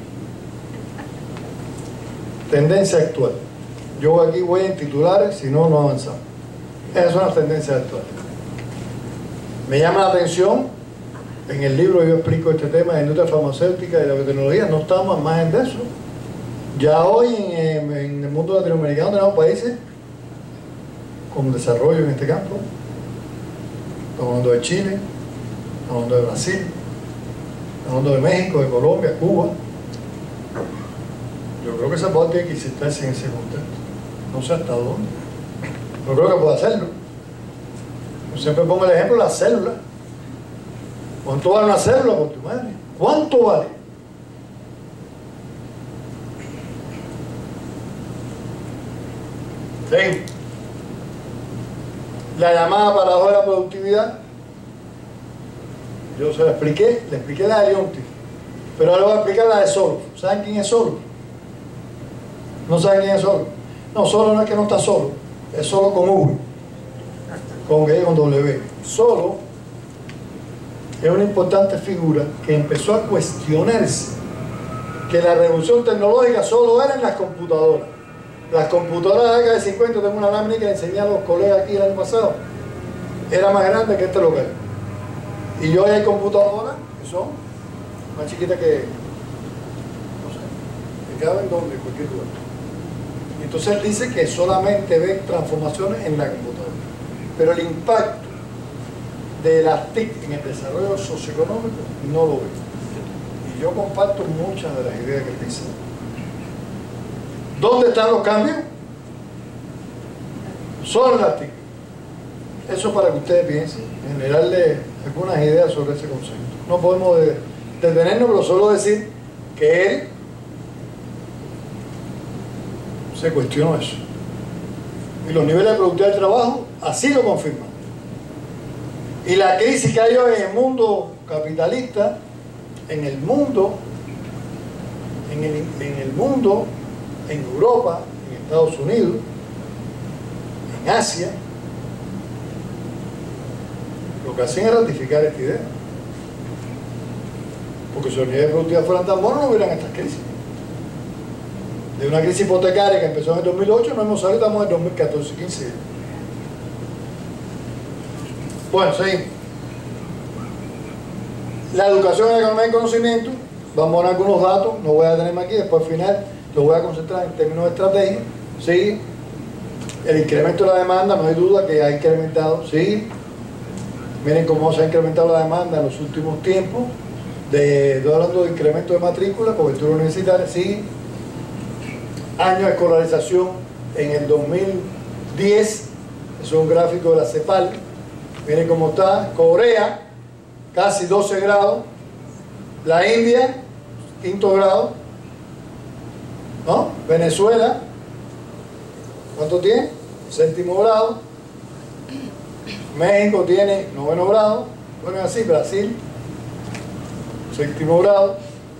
Tendencia actual. Yo aquí voy en titulares, si no, no avanzamos. Esas son las tendencias actuales. Me llama la atención, en el libro yo explico este tema de industria farmacéutica y la biotecnología, no estamos al margen de eso. Ya hoy en el mundo latinoamericano tenemos países con desarrollo en este campo. Estamos hablando de Chile, estamos hablando de Brasil, estamos hablando de México, de Colombia, Cuba. Yo creo que esa parte tiene que insertarse en ese contexto. No sé hasta dónde. Pero creo que puede hacerlo. Yo siempre pongo el ejemplo de las células. ¿Cuánto vale una célula por tu madre? ¿Cuánto vale? Sí. La llamada paradoja de la productividad, yo se la expliqué, le expliqué la de Leonti, pero ahora voy a explicar la de Solo. ¿Saben quién es Solo? ¿No saben quién es Solo? No, Solo no es que no está solo, es solo con V, con G y con W. Solo es una importante figura que empezó a cuestionarse que la revolución tecnológica solo era en las computadoras. Las computadoras de la década de 50, tengo una lámina que le enseñé a los colegas aquí el año pasado, era más grande que este local. Y hoy hay computadoras que son más chiquitas que, no sé, que caben donde, en cualquier lugar. Entonces él dice que solamente ve transformaciones en la computadora. Pero el impacto de las TIC en el desarrollo socioeconómico no lo ve. Y yo comparto muchas de las ideas que él dice. ¿Dónde están los cambios? Solo en las TIC. Eso para que ustedes piensen, generarle algunas ideas sobre ese concepto. No podemos detenernos, pero solo decir que él se cuestionó eso. Y los niveles de productividad del trabajo así lo confirman. Y la crisis que hay hoy en el mundo capitalista, en el mundo, en Europa, en Estados Unidos, en Asia, lo que hacen es ratificar esta idea. Porque si los niveles de productividad fueran tan buenos, no hubieran estas crisis. De una crisis hipotecaria que empezó en el 2008, no hemos salido, estamos en 2014, 15 días. Bueno, seguimos. La educación en la economía del conocimiento, vamos a ver algunos datos, no voy a detenerme aquí, después al final lo voy a concentrar en términos de estrategia. Sí, el incremento de la demanda, no hay duda que ha incrementado, sí. Miren cómo se ha incrementado la demanda en los últimos tiempos. Estoy hablando de incremento de matrícula, cobertura universitaria, sí. Año de escolarización en el 2010, eso es un gráfico de la CEPAL. Miren cómo está. Corea, casi 12 grados. La India, 5º grado. ¿No? Venezuela, ¿cuánto tiene? 7º grado. México tiene 9º grado. Bueno, así, Brasil, 7º grado.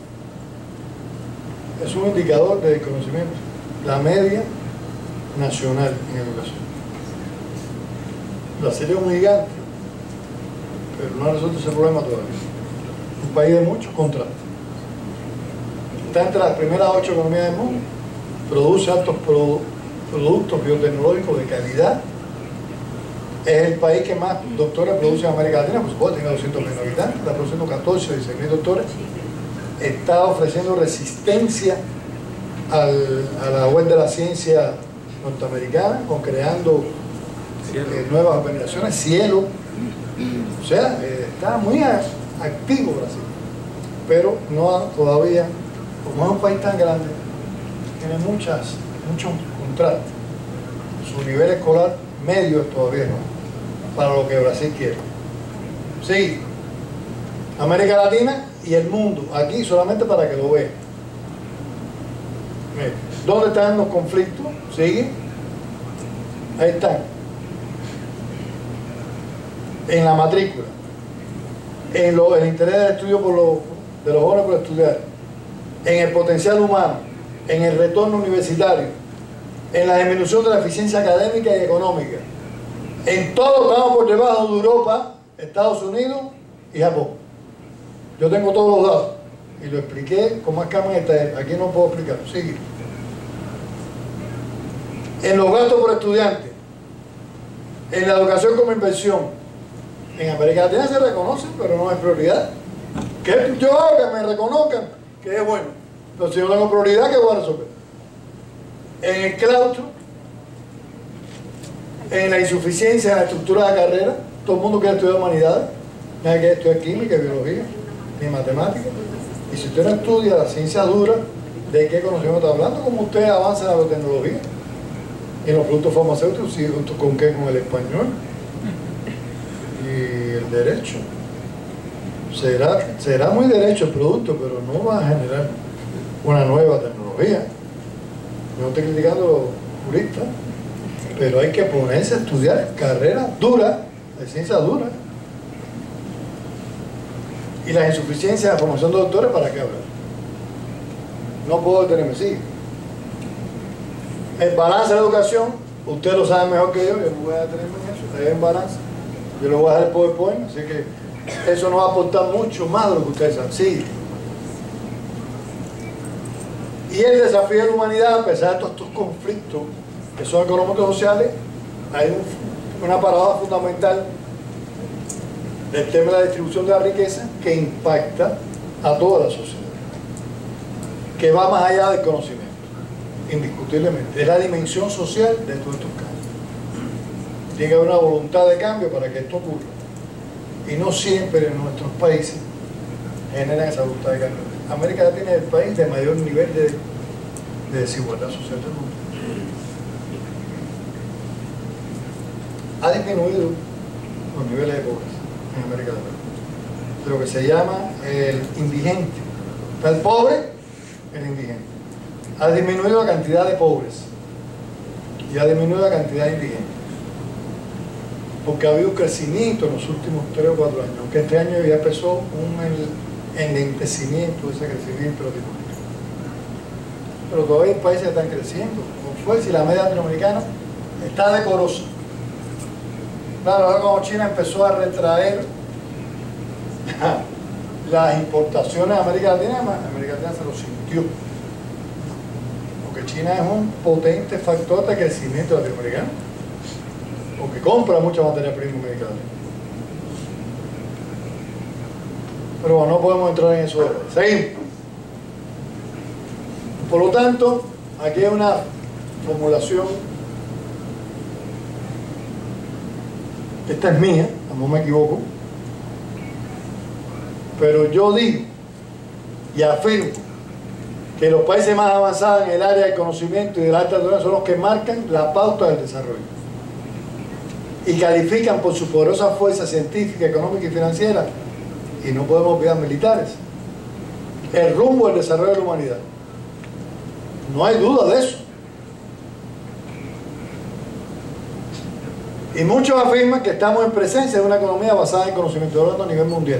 Es un indicador de desconocimiento. La media nacional en educación. Brasil es un gigante, pero no ha resuelto ese problema todavía. Un país de muchos contrastes. Está entre las primeras 8 economías del mundo. Produce altos productos biotecnológicos de calidad. Es el país que más doctores produce en América Latina, por supuesto, tiene 200.000 habitantes, está produciendo 14 o 16.000 doctores. Está ofreciendo resistencia a la web de la ciencia norteamericana, creando nuevas organizaciones, Cielo. O sea, está muy activo Brasil, pero no todavía, como es un país tan grande, tiene muchos contrastes. Su nivel escolar medio es todavía no, para lo que Brasil quiere. Sí, América Latina y el mundo, aquí solamente para que lo vean. ¿Dónde están los conflictos? ¿Sigue? Ahí están. En la matrícula, en el interés del estudio de los jóvenes por estudiar, en el potencial humano, en el retorno universitario, en la disminución de la eficiencia académica y económica. En todo estamos por debajo de Europa, Estados Unidos y Japón. Yo tengo todos los datos y lo expliqué con más calma en el taller. Aquí no puedo explicarlo. Sigue. En los gastos por estudiante, en la educación como inversión, en América Latina se reconocen, pero no es prioridad. Que yo hago que me reconozcan, que es bueno. Pero si yo tengo prioridad, ¿qué voy a resolver? En el claustro, en la insuficiencia en la estructura de la carrera, todo el mundo quiere estudiar humanidades, nadie quiere estudiar química, biología, ni matemáticas. Y si usted no estudia la ciencia dura, ¿de qué conocimiento está hablando? ¿Cómo usted avanza en la biotecnología? Y en los productos farmacéuticos, ¿sí? ¿Con qué? Con el español y el derecho. Será muy derecho el producto, pero no va a generar una nueva tecnología. No estoy criticando a los juristas, pero hay que ponerse a estudiar carreras duras, de ciencia dura. Y las insuficiencias de la formación de doctores, ¿para qué hablar? No puedo detenerme, sí. El balance de la educación, usted lo sabe mejor que yo no voy a detenerme en eso, hay un balance. Yo le voy a dar el PowerPoint, así que eso no va a aportar mucho más de lo que ustedes saben. Sí. Y el desafío de la humanidad, a pesar de todos estos conflictos que son económicos y sociales, hay una paradoja fundamental del tema de la distribución de la riqueza que impacta a toda la sociedad, que va más allá del conocimiento, indiscutiblemente. Es la dimensión social de todos estos cambios. Tiene que haber una voluntad de cambio para que esto ocurra. Y no siempre en nuestros países generan esa voluntad de cambio. América Latina es el país de mayor nivel de desigualdad social del mundo. Ha disminuido los niveles de pobreza. en América Latina, de lo que se llama el indigente. Está el pobre, el indigente. Ha disminuido la cantidad de pobres y ha disminuido la cantidad de indigentes, porque ha habido un crecimiento en los últimos 3 o 4 años, aunque este año ya empezó un enlentecimiento de ese crecimiento latinoamericano. Pero todavía hay países que están creciendo, como fue si la media latinoamericana está decorosa. Claro, ahora como China empezó a retraer las importaciones a América Latina se lo sintió, porque China es un potente factor de crecimiento latinoamericano, porque compra mucha materia prima americana. Pero bueno, no podemos entrar en eso ahora. Seguimos. Por lo tanto, aquí hay una formulación, esta es mía, no me equivoco, pero yo digo y afirmo que los países más avanzados en el área del conocimiento y de la alta tecnología son los que marcan la pauta del desarrollo y califican por su poderosa fuerza científica, económica y financiera, y no podemos olvidar militares, el rumbo del desarrollo de la humanidad. No hay duda de eso. Y muchos afirman que estamos en presencia de una economía basada en conocimiento, hablando a nivel mundial.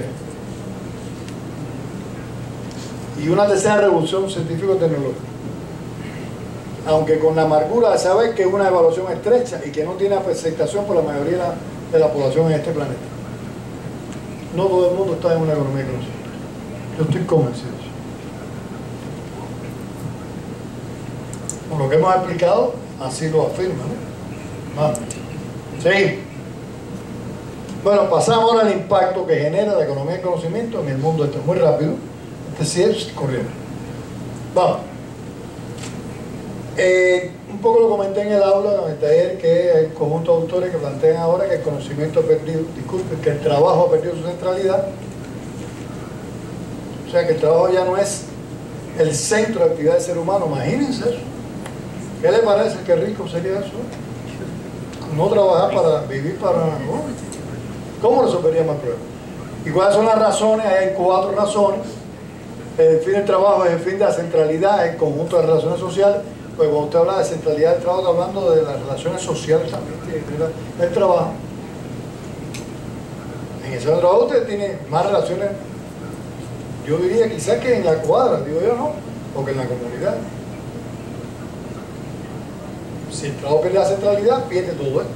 Y una tercera revolución científico-tecnológica. Aunque con la amargura de saber que es una evaluación estrecha y que no tiene aceptación por la mayoría de la población en este planeta. No todo el mundo está en una economía de conocimiento. Yo estoy convencido de eso. Por lo que hemos explicado, así lo afirma, ¿no? Vamos. Sí. Bueno, pasamos ahora al impacto que genera la economía del conocimiento en el mundo. Esto es muy rápido. Este sí es corriendo. Vamos. Un poco lo comenté en el aula, en el taller, que hay un conjunto de autores que plantean ahora que el conocimiento ha perdido, disculpen, que el trabajo ha perdido su centralidad. O sea, que el trabajo ya no es el centro de actividad del ser humano. Imagínense eso. ¿Qué le parece? ¿Qué rico sería eso? No trabajar para vivir para... ¿no? ¿Cómo resolveríamos el problema? ¿Y cuáles son las razones? Hay 4 razones. El fin del trabajo es el fin de la centralidad, el conjunto de relaciones sociales. Pues cuando usted habla de centralidad del trabajo, está hablando de las relaciones sociales también, del trabajo. En ese trabajo usted tiene más relaciones, yo diría quizás que en la cuadra, digo yo, no, o que en la comunidad. Si el trabajo pierde la centralidad, pierde todo esto.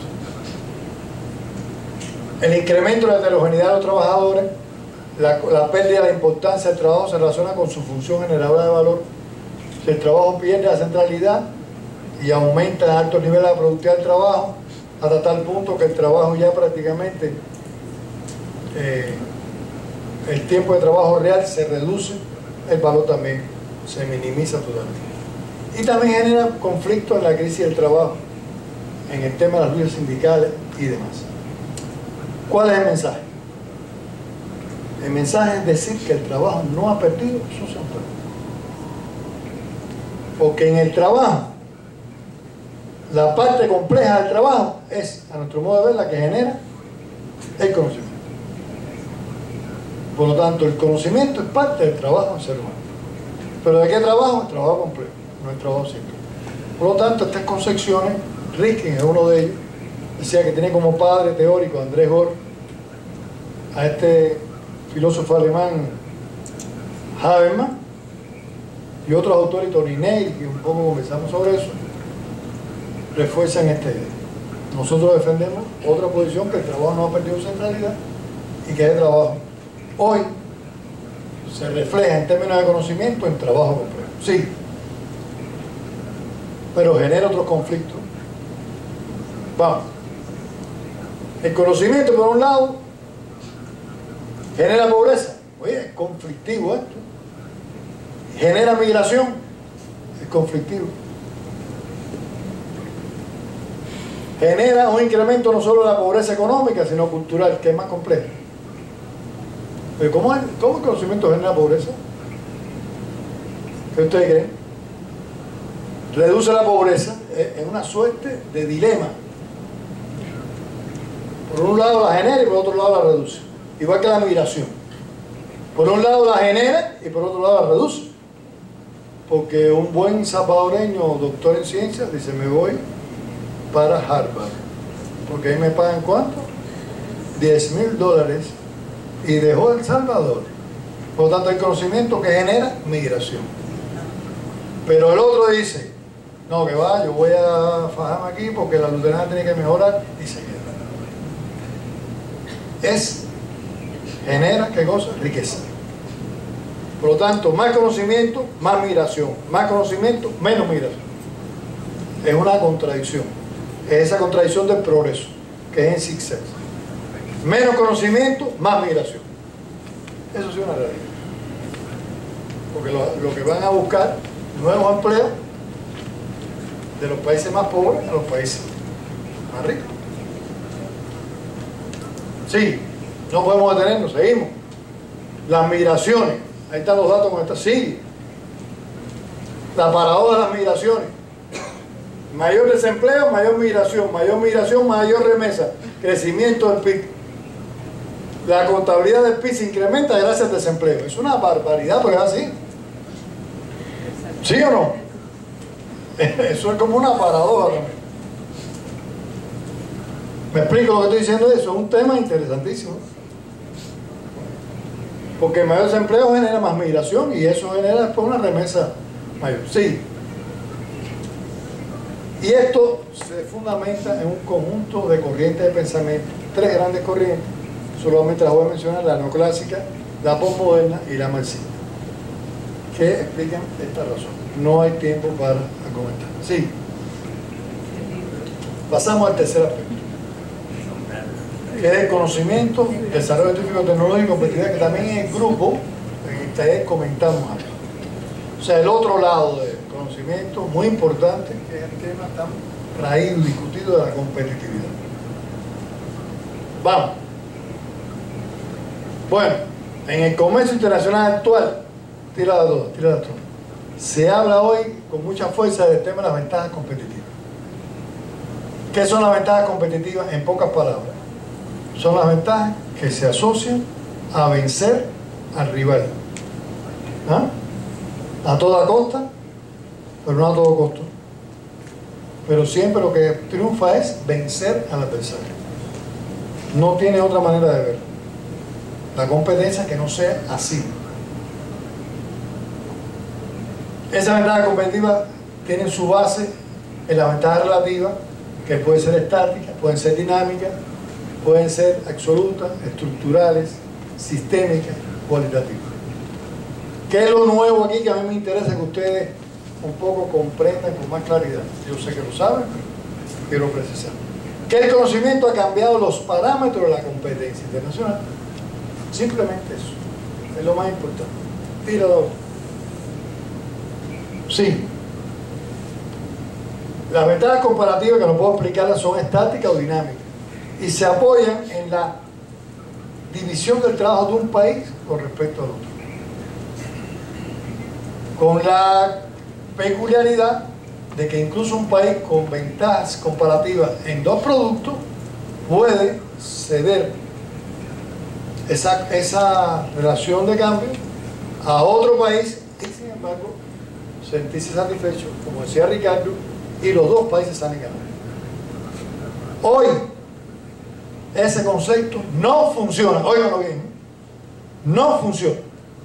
El incremento de la heterogeneidad de los trabajadores, la pérdida de la importancia del trabajo se relaciona con su función generadora de valor. Si el trabajo pierde la centralidad y aumenta el alto nivel de la productividad del trabajo, hasta tal punto que el trabajo ya prácticamente, el tiempo de trabajo real se reduce, el valor también se minimiza totalmente. Y también genera conflicto en la crisis del trabajo, en el tema de las luchas sindicales y demás. ¿Cuál es el mensaje? El mensaje es decir que el trabajo no ha perdido su centralidad. Porque en el trabajo, la parte compleja del trabajo es, a nuestro modo de ver, la que genera el conocimiento. Por lo tanto, el conocimiento es parte del trabajo del ser humano. ¿Pero de qué trabajo? El trabajo complejo, no el trabajo simple. Por lo tanto, estas concepciones, Rifkin es uno de ellos, decía que tiene como padre teórico a Andrés Gor, a este filósofo alemán Habermas, y otros autores, Tony Neil, que un poco conversamos sobre eso, refuerzan esta idea. Nosotros defendemos otra posición, que el trabajo no ha perdido centralidad y que el trabajo hoy se refleja en términos de conocimiento en trabajo complejo. Sí, pero genera otros conflictos. Vamos. El conocimiento, por un lado, genera pobreza. Oye, es conflictivo esto. Genera migración, es conflictivo. Genera un incremento no solo de la pobreza económica, sino cultural, que es más complejo. Pero ¿cómo el conocimiento genera pobreza? ¿Qué ustedes creen? Reduce la pobreza, es una suerte de dilema. Por un lado la genera y por otro lado la reduce. igual que la migración. Por un lado la genera y por otro lado la reduce. Porque un buen salvadoreño o doctor en ciencias dice, me voy para Harvard. Porque ahí me pagan ¿cuánto? $10,000 y dejó El Salvador. Por lo tanto, hay conocimiento que genera migración. Pero el otro dice, no, que va, yo voy a fajarme aquí porque la luterana tiene que mejorar y se queda. Genera, ¿qué cosa? Riqueza. Por lo tanto, más conocimiento, más migración. Más conocimiento, menos migración. Es una contradicción. Es esa contradicción del progreso, que es en zigzag. Menos conocimiento, más migración. Eso sí es una realidad. Porque lo que van a buscar nuevos empleos de los países más pobres a los países más ricos. Sí, no podemos detenernos, seguimos. Las migraciones, ahí están los datos con esta, sigue. La paradoja de las migraciones. Mayor desempleo, mayor migración, mayor remesa, crecimiento del PIB. La contabilidad del PIB se incrementa gracias al desempleo. Es una barbaridad, pero es así. ¿Sí o no? Eso es como una paradoja también. ¿Me explico lo que estoy diciendo? Eso es un tema interesantísimo. Porque el mayor desempleo genera más migración y eso genera después una remesa mayor. Sí. Y esto se fundamenta en un conjunto de corrientes de pensamiento. Tres grandes corrientes. Solamente las voy a mencionar: la neoclásica, la posmoderna y la marxista, que explican esta razón. No hay tiempo para comentar. Sí. Pasamos al tercer aspecto, que es el conocimiento, desarrollo científico, tecnológico y competitividad, que también en el grupo, en el taller comentamos algo. O sea, el otro lado del conocimiento, muy importante, que es el tema tan traído y discutido de la competitividad. Vamos. Bueno, en el comercio internacional actual, tira la toda. Se habla hoy con mucha fuerza del tema de las ventajas competitivas. ¿Qué son las ventajas competitivas? En pocas palabras, son las ventajas que se asocian a vencer al rival. ¿Ah? A toda costa, pero no a todo costo. Pero siempre lo que triunfa es vencer al adversario. No tiene otra manera de verlo. La competencia que no sea así. Esa ventaja competitiva tiene su base en la ventaja relativa, que puede ser estática, pueden ser dinámicas, pueden ser absolutas, estructurales, sistémicas, cualitativas. ¿Qué es lo nuevo aquí que a mí me interesa que ustedes un poco comprendan con más claridad? Yo sé que lo saben, pero quiero precisar. Que el conocimiento ha cambiado los parámetros de la competencia internacional. Simplemente eso. Es lo más importante. Tíralo. Sí. Las ventajas comparativas, que no puedo explicarlas, son estáticas o dinámicas. Y se apoyan en la división del trabajo de un país con respecto al otro. Con la peculiaridad de que incluso un país con ventajas comparativas en dos productos puede ceder esa relación de cambio a otro país y, sin embargo, sentirse satisfecho, como decía Ricardo, y los dos países salen ganando. Hoy ese concepto no funciona. Óiganlo bien, no funciona.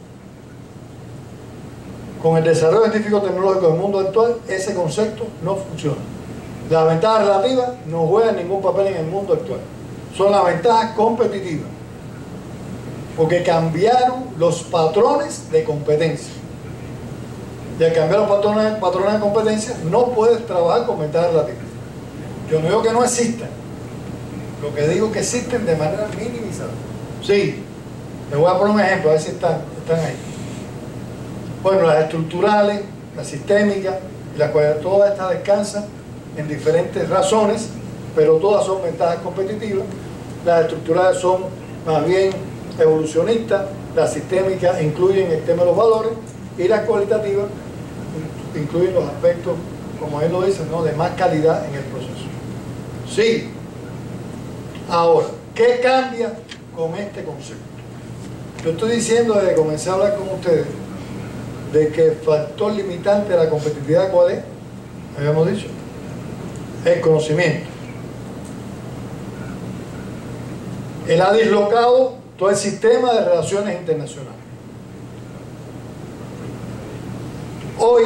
Con el desarrollo científico tecnológico del mundo actual, ese concepto no funciona. Las ventajas relativas no juegan ningún papel en el mundo actual. Son las ventajas competitivas, porque cambiaron los patrones de competencia. Y al cambiar los patrones de competencia, no puedes trabajar con ventajas relativas. Yo no digo que no existan, lo que digo es que existen de manera minimizada. Sí, les voy a poner un ejemplo, a ver si están ahí. Bueno, las estructurales, las sistémicas y las cuales todas estas descansan en diferentes razones, pero todas son ventajas competitivas. Las estructurales son más bien evolucionistas, las sistémicas incluyen el tema de los valores y las cualitativas incluyen los aspectos, como él lo dice, ¿no?, de más calidad en el proceso. Sí. Ahora, ¿qué cambia con este concepto. Yo estoy diciendo desde que comencé a hablar con ustedes de que el factor limitante de la competitividad, ¿cuál es? Habíamos dicho, el conocimiento. Él ha dislocado todo el sistema de relaciones internacionales. Hoy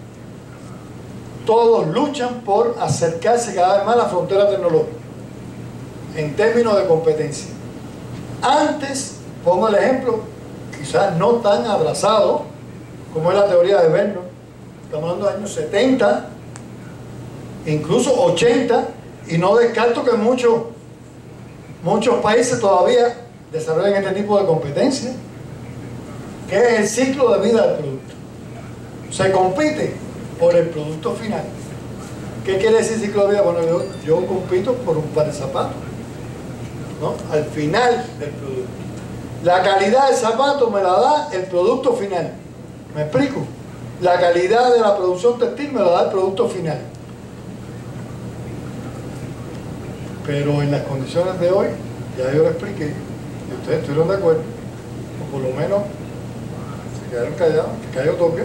todos luchan por acercarse cada vez más a la frontera tecnológica en términos de competencia. Antes, pongo el ejemplo, quizás no tan atrasado como es la teoría de Vernon, estamos hablando de años 70, incluso 80, y no descarto que muchos países todavía desarrollan este tipo de competencia, que es el ciclo de vida del producto. Se compite por el producto final. ¿Qué quiere decir ciclo de vida? Bueno, yo compito por un par de zapatos, ¿no? Al final del producto. La calidad del zapato me la da el producto final. ¿Me explico? La calidad de la producción textil me la da el producto final. Pero en las condiciones de hoy, ya yo lo expliqué, y ustedes estuvieron de acuerdo, o por lo menos se quedaron callados, que cayó Tokio,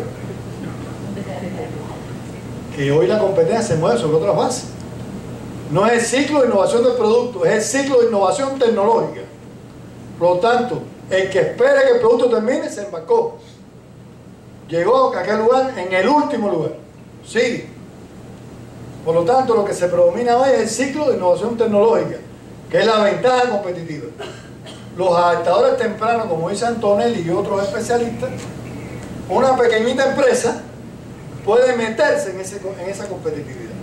que hoy la competencia se mueve sobre otras bases. No es el ciclo de innovación del producto, es el ciclo de innovación tecnológica. Por lo tanto, el que espere que el producto termine se embarcó. Llegó a aquel lugar en el último lugar. Sigue. Por lo tanto, lo que se predomina hoy es el ciclo de innovación tecnológica, que es la ventaja competitiva. Los adaptadores tempranos, como dice Antonelli y otros especialistas, una pequeñita empresa puede meterse en esa competitividad.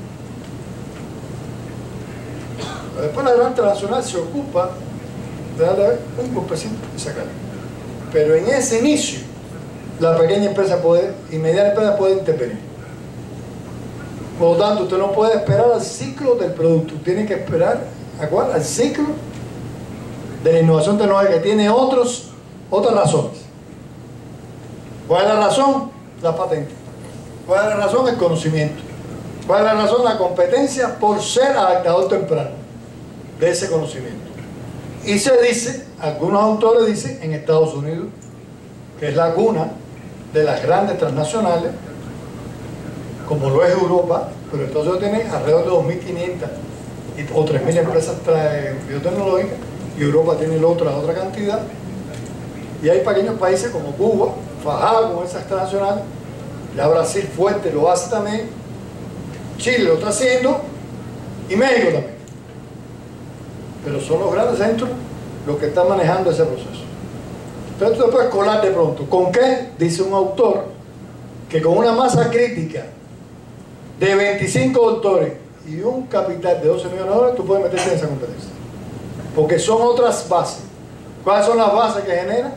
Después la gran transnacional se ocupa de darle un golpecito y sacarlo. Pero en ese inicio, la pequeña empresa y mediana empresa puede intervenir. Por lo tanto, usted no puede esperar al ciclo del producto, tiene que esperar ¿a cuál? Al ciclo de la innovación tecnológica, que tiene otras razones. ¿Cuál es la razón? La patente. ¿Cuál es la razón? El conocimiento. ¿Cuál es la razón? La competencia por ser adaptador temprano de ese conocimiento. Y se dice, algunos autores dicen, en Estados Unidos, que es la cuna de las grandes transnacionales, como lo es Europa, pero Estados Unidos tiene alrededor de 2.500 o 3.000 empresas biotecnológicas, y Europa tiene otra cantidad, y hay pequeños países como Cuba, fajado con esas transnacionales, ya Brasil fuerte lo hace también, Chile lo está haciendo, y México también. Pero son los grandes centros los que están manejando ese proceso. Entonces tú te puedes colar de pronto. ¿Con qué? Dice un autor que con una masa crítica de 25 doctores y un capital de 12 millones de dólares, tú puedes meterte en esa competencia. Porque son otras bases. ¿Cuáles son las bases que generan?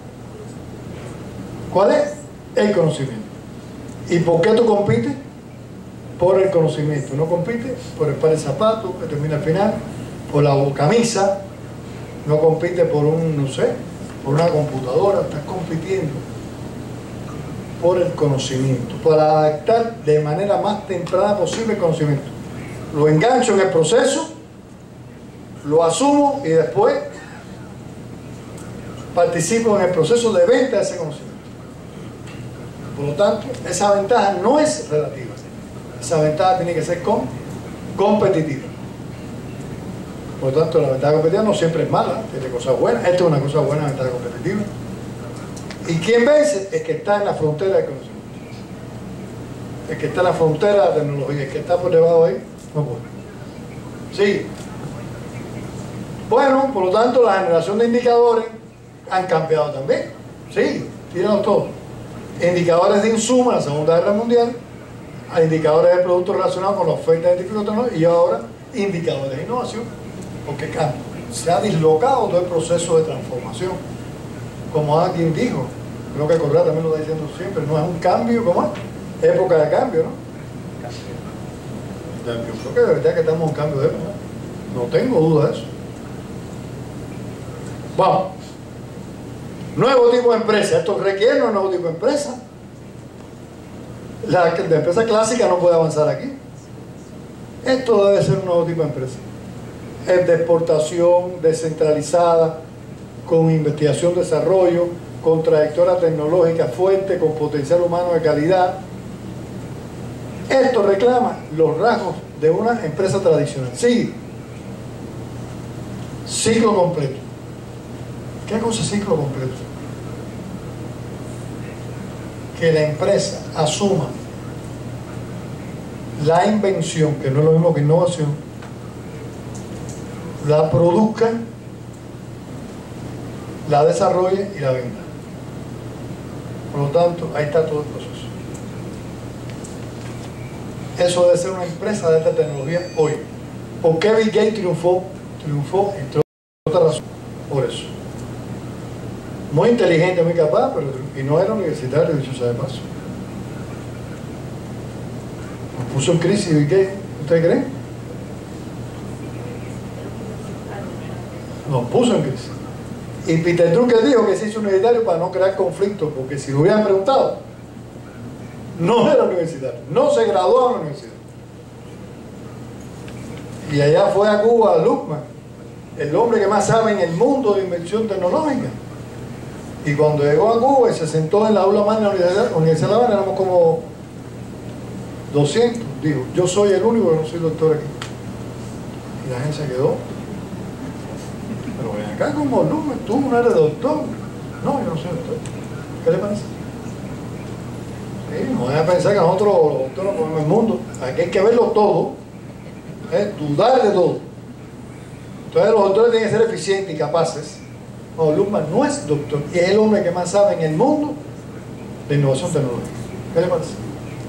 ¿Cuál es? El conocimiento. ¿Y por qué tú compites? Por el conocimiento. No compites por el par de zapatos que termina al final, por la camisa, no compites por no sé, por una computadora, estás compitiendo por el conocimiento, para adaptar de manera más temprana posible el conocimiento. Lo engancho en el proceso, lo asumo y después participo en el proceso de venta de ese conocimiento. Por lo tanto, esa ventaja no es relativa, esa ventaja tiene que ser competitiva. Por lo tanto, la ventaja competitiva no siempre es mala, tiene cosas buenas. Esta es una cosa buena, la ventaja competitiva. ¿Y quién vence? El que está en la frontera del conocimiento. El que está en la frontera de la tecnología, el que está por debajo ahí, no puede. Sí. Bueno, por lo tanto, la generación de indicadores han cambiado también. Sí, tírenlo todo. Indicadores de insumos en la Segunda Guerra Mundial, a indicadores de productos relacionados con la oferta de tecnología y ahora indicadores de innovación. Porque se ha dislocado todo el proceso de transformación. Como alguien dijo, creo que Correa también lo está diciendo siempre, no es un cambio, ¿cómo es? Época de cambio, ¿no? Yo creo que de verdad que estamos en cambio de época. No tengo duda de eso. Vamos. Nuevo tipo de empresa. Esto requiere un nuevo tipo de empresa. La empresa clásica no puede avanzar aquí. Esto debe ser un nuevo tipo de empresa. Es de exportación, descentralizada, con investigación, desarrollo, con trayectoria tecnológica fuerte, con potencial humano de calidad. Esto reclama los rasgos de una empresa tradicional. Sí, ciclo completo. ¿Qué cosa es ciclo completo? Que la empresa asuma la invención, que no es lo mismo que innovación, la produzca, la desarrolle y la venda. Por lo tanto, ahí está todo el proceso. Eso debe ser una empresa de alta tecnología hoy. ¿Por qué Bill Gates triunfó? Triunfó, entre otras razones, por eso. Muy inteligente, muy capaz, pero y no era universitario, dicho sea de paso. Nos puso en crisis Bill Gates, ¿ustedes creen? Nos puso en crisis. Y Peter Drucker dijo que se hizo universitario para no crear conflictos, porque si lo hubieran preguntado, no era universitario, no se graduó en la universidad. Y allá fue a Cuba Luckman, el hombre que más sabe en el mundo de invención tecnológica. Y cuando llegó a Cuba y se sentó en la aula magna de la Universidad de La Habana, éramos como 200. Dijo, yo soy el único que no soy doctor aquí. Y la gente se quedó. Pero ven acá como Luckman, tú no eres doctor. No, yo no soy doctor. ¿Qué le parece? Sí, no vayan a pensar que nosotros los doctores no podemos el mundo. Aquí hay que verlo todo, dudar de todo. Entonces los doctores tienen que ser eficientes y capaces. No, Luckman no es doctor y es el hombre que más sabe en el mundo de innovación tecnológica. ¿Qué le parece?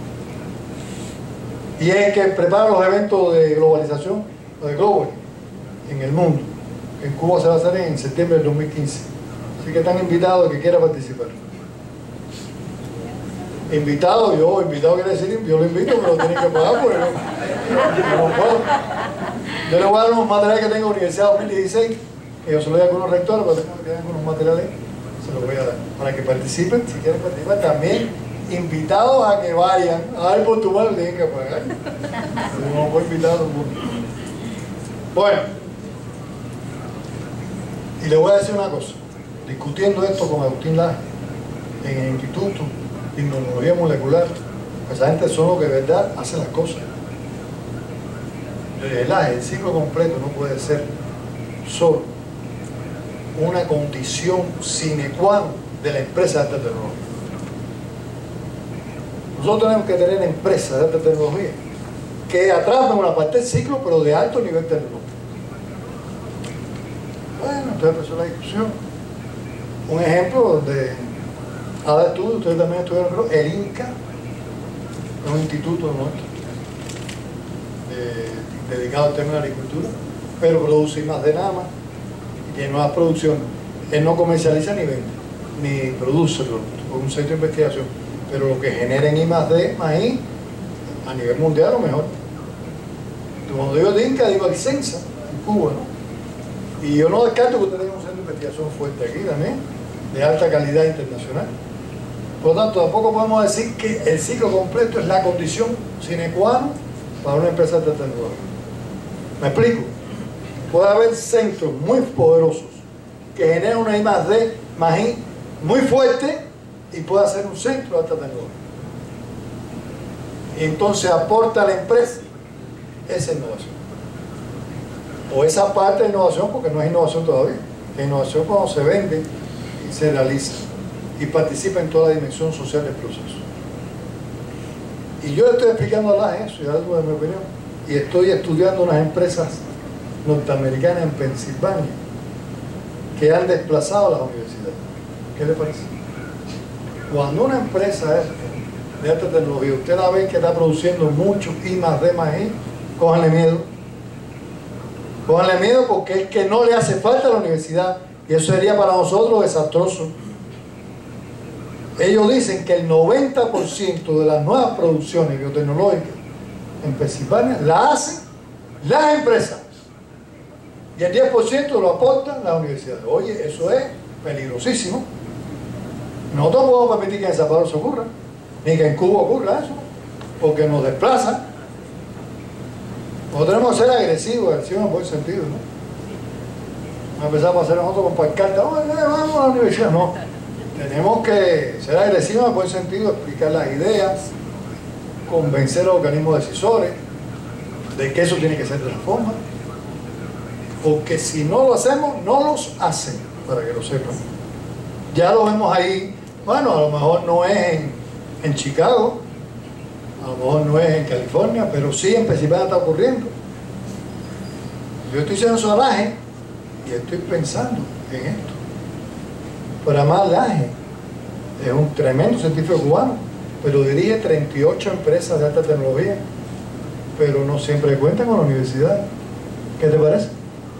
Y es el que prepara los eventos de globalización, o de Global, en el mundo. En Cuba se va a hacer en septiembre del 2015. Así que están invitados el que quiera participar. Invitado quiere decir, yo lo invito, pero lo tienen que pagar porque no puedo. Yo le voy a dar unos materiales que tengo en la Universidad 2016, que yo se lo doy a algunos rectores, pero tengo que dar algunos materiales, se los voy a dar, para que participen, si quieren participar, también invitados a que vayan, a ir por tu mano, tienen que pagar. No voy a invitar a todo el mundo. Bueno, y le voy a decir una cosa, discutiendo esto con Agustín Laje, en el Instituto de Inmunología Molecular, pues esa gente son los que de verdad hacen las cosas. El ciclo completo no puede ser solo una condición sine qua non de la empresa de alta tecnología. Nosotros tenemos que tener empresas de alta tecnología que atrapen una parte del ciclo, pero de alto nivel tecnológico. Bueno, entonces empezó la discusión. Un ejemplo donde ahora ustedes también estuvieron, creo, el INCA, es un instituto nuestro dedicado al tema de la agricultura, pero produce I+D nada más y tiene nuevas producciones. Él no comercializa ni vende, ni produce con un centro de investigación, pero lo que genera en I+D más I a nivel mundial lo mejor. Cuando digo de INCA, digo Licenza en Cuba, ¿no? Y yo no descarto que usted tenga un centro de investigación fuerte aquí también, de alta calidad internacional. Por lo tanto, tampoco podemos decir que el ciclo completo es la condición sine qua non para una empresa de tecnología. ¿Me explico? Puede haber centros muy poderosos que generan una I+D más I muy fuerte y puede ser un centro de alta tecnología. Y entonces aporta a la empresa esa innovación. O esa parte de innovación, porque no es innovación todavía. La innovación cuando se vende y se realiza y participa en toda la dimensión social del proceso. Y yo le estoy explicando a la eso, y algo de mi opinión, y estoy estudiando unas empresas norteamericanas en Pensilvania que han desplazado a las universidades. ¿Qué le parece? Cuando una empresa de alta tecnología, usted la ve que está produciendo mucho I+D más I, cójanle miedo. Cójanle miedo porque es que no le hace falta a la universidad y eso sería para nosotros desastroso. Ellos dicen que el 90% de las nuevas producciones biotecnológicas en Pensilvania la hacen las empresas y el 10% lo aportan las universidades. Oye, eso es peligrosísimo. Nosotros no podemos permitir que en El Salvador se ocurra, ni que en Cuba ocurra eso, porque nos desplazan. Nosotros tenemos que ser agresivos en buen sentido, ¿no? No empezamos a hacer nosotros con pancartas, vamos a la universidad. No, tenemos que ser agresivos en el buen sentido, explicar las ideas, convencer a los organismos decisores de que eso tiene que ser de la forma, porque si no lo hacemos, no los hacen, para que lo sepan. Ya lo vemos ahí. Bueno, a lo mejor no es en Chicago, a lo mejor no es en California, pero sí en Pensilvania está ocurriendo. Yo estoy haciendo sonaje y estoy pensando en esto. Pero además Laje es un tremendo científico cubano, pero dirige 38 empresas de alta tecnología, pero no siempre cuenta con la universidad. ¿Qué te parece?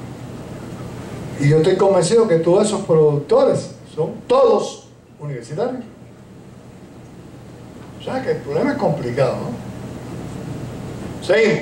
Y yo estoy convencido que todos esos productores son todos universitarios. O sea que el problema es complicado, ¿no? Seguimos.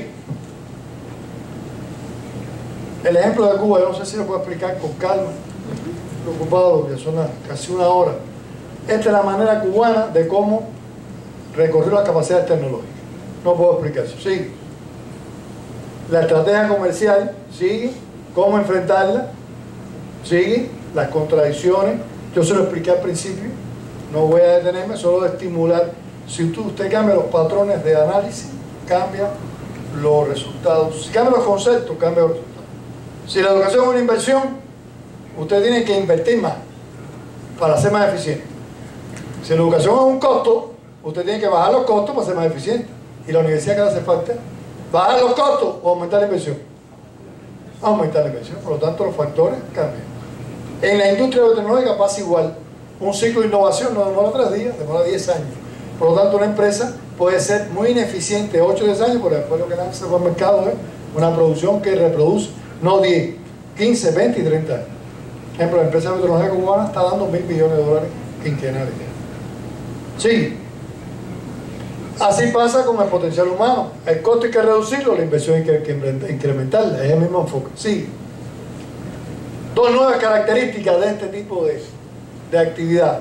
El ejemplo de Cuba, yo no sé si lo puedo explicar con calma, preocupado porque son casi una hora. Esta es la manera cubana de cómo recorrer las capacidades tecnológicas. No puedo explicar eso. Sigue. La estrategia comercial sigue. Cómo enfrentarla sigue. Las contradicciones. Yo se lo expliqué al principio. No voy a detenerme, solo de estimular. Si usted cambia los patrones de análisis, cambia los resultados. Si cambia los conceptos, cambia los resultados. Si la educación es una inversión, usted tiene que invertir más para ser más eficiente. Si la educación es un costo, usted tiene que bajar los costos para ser más eficiente. ¿Y la universidad qué le hace falta? ¿Bajar los costos o aumentar la inversión? Aumentar la inversión. Por lo tanto, los factores cambian. En la industria biotecnológica pasa igual. Un ciclo de innovación no demora 3 días, demora 10 años. Por lo tanto, una empresa puede ser muy ineficiente 8 o 10 años, pero después lo que lanza por el mercado es una producción que reproduce no 10, 15, 20 y 30 años. Por ejemplo, la empresa de biotecnología cubana está dando $1.000 millones quinquenales. Sí. Así pasa con el potencial humano. El costo hay que reducirlo, la inversión hay que incrementarla. Es el mismo enfoque. Sí. 2 nuevas características de este tipo de actividad.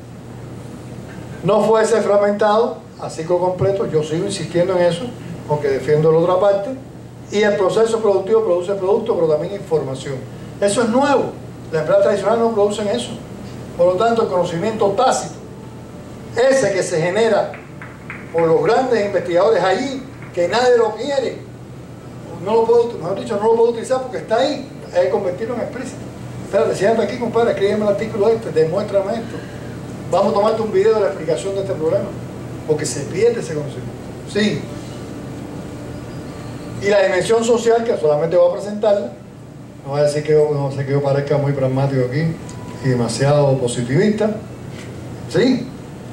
No puede ser fragmentado a ciclo completo. Yo sigo insistiendo en eso, porque defiendo la otra parte. Y el proceso productivo produce producto, pero también información. Eso es nuevo. Las empresas tradicionales no producen eso. Por lo tanto, el conocimiento tácito, ese que se genera por los grandes investigadores allí, que nadie lo quiere, no lo puedo, mejor dicho, no lo puedo utilizar porque está ahí, hay que convertirlo en explícito. Espérate, siéntate aquí, compadre, escríbeme el artículo demuéstrame esto. Vamos a tomarte un video de la explicación de este problema, porque se pierde ese conocimiento. Sí. Y la dimensión social, que solamente voy a presentarla, no voy a decir que no sé que yo parezca muy pragmático aquí y demasiado positivista. Sí.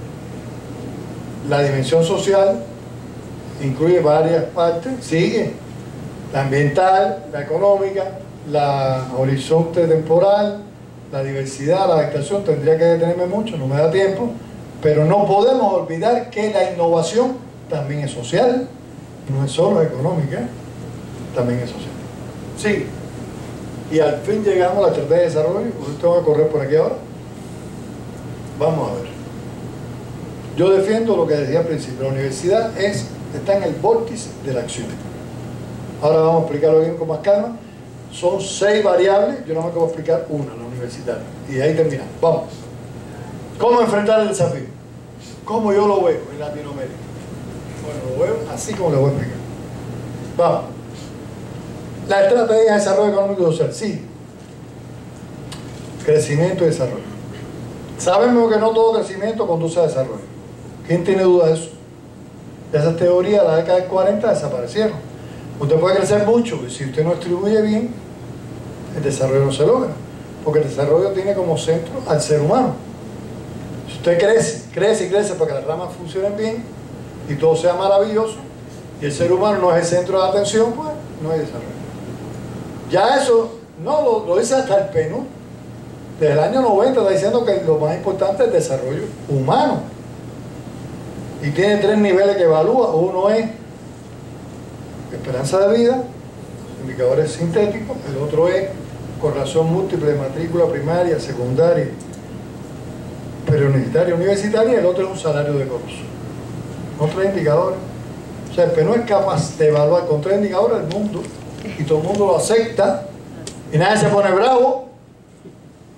La dimensión social incluye varias partes, sigue la ambiental, la económica, la horizonte temporal, la diversidad, la adaptación. Tendría que detenerme mucho, no me da tiempo, pero no podemos olvidar que la innovación también es social, no es solo económica, también es social. Sí, y al fin llegamos a la estrategia de desarrollo. Ustedes van a correr por aquí ahora. Vamos a ver. Yo defiendo lo que decía al principio. La universidad está en el vórtice de la acción. Ahora vamos a explicarlo bien con más calma. Son 6 variables. Yo no me acabo de explicar una, la universitaria. Y ahí terminamos. Vamos. ¿Cómo enfrentar el desafío? ¿Cómo yo lo veo en Latinoamérica? Bueno, lo veo así como lo voy a explicar. Vamos. La estrategia de desarrollo económico y social. Sí. Crecimiento y desarrollo. Sabemos que no todo crecimiento conduce a desarrollo. ¿Quién tiene duda de eso? Esas teorías de la década del 40 desaparecieron. Usted puede crecer mucho y si usted no distribuye bien, el desarrollo no se logra. Porque el desarrollo tiene como centro al ser humano. Si usted crece y crece para que las ramas funcionen bien y todo sea maravilloso, y el ser humano no es el centro de atención, pues no hay desarrollo. Ya eso no lo dice hasta el PNUD. Desde el año 90 está diciendo que lo más importante es el desarrollo humano. Y tiene 3 niveles que evalúa. Uno es esperanza de vida, indicadores sintéticos. El otro es correlación múltiple de matrícula primaria, secundaria, preuniversitaria, universitaria. El otro es un salario decoroso. Con 3 indicadores. O sea, el PNUD es capaz de evaluar con 3 indicadores el mundo, y todo el mundo lo acepta, y nadie se pone bravo,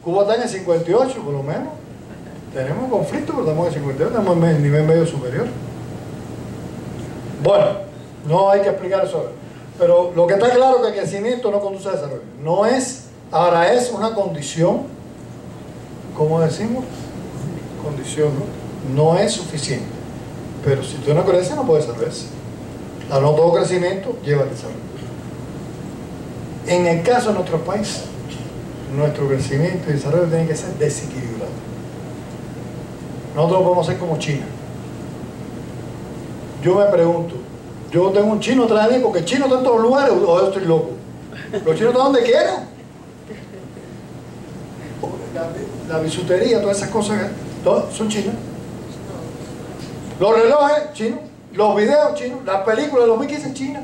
Cuba está en el 58, por lo menos. Tenemos conflicto, pero estamos en el 58, estamos en el nivel medio superior. Bueno, no hay que explicar eso ahora. Pero lo que está claro es que el crecimiento no conduce a desarrollo. No es, ahora es una condición, ¿cómo decimos? Condición, ¿no? No es suficiente. Pero si tú no creces, no puedes desarrollarse. Ahora, no todo crecimiento lleva al desarrollo. En el caso de nuestro país, nuestro crecimiento y desarrollo tiene que ser desequilibrado. Nosotros lo podemos hacer como China. Yo me pregunto, yo tengo un chino atrás de mí porque el chino está en todos lugares, o yo estoy loco. Los chinos están donde quieran. La bisutería, todas esas cosas, todas son chinas. Los relojes, chinos. Los videos, chinos. Las películas de 2015, China.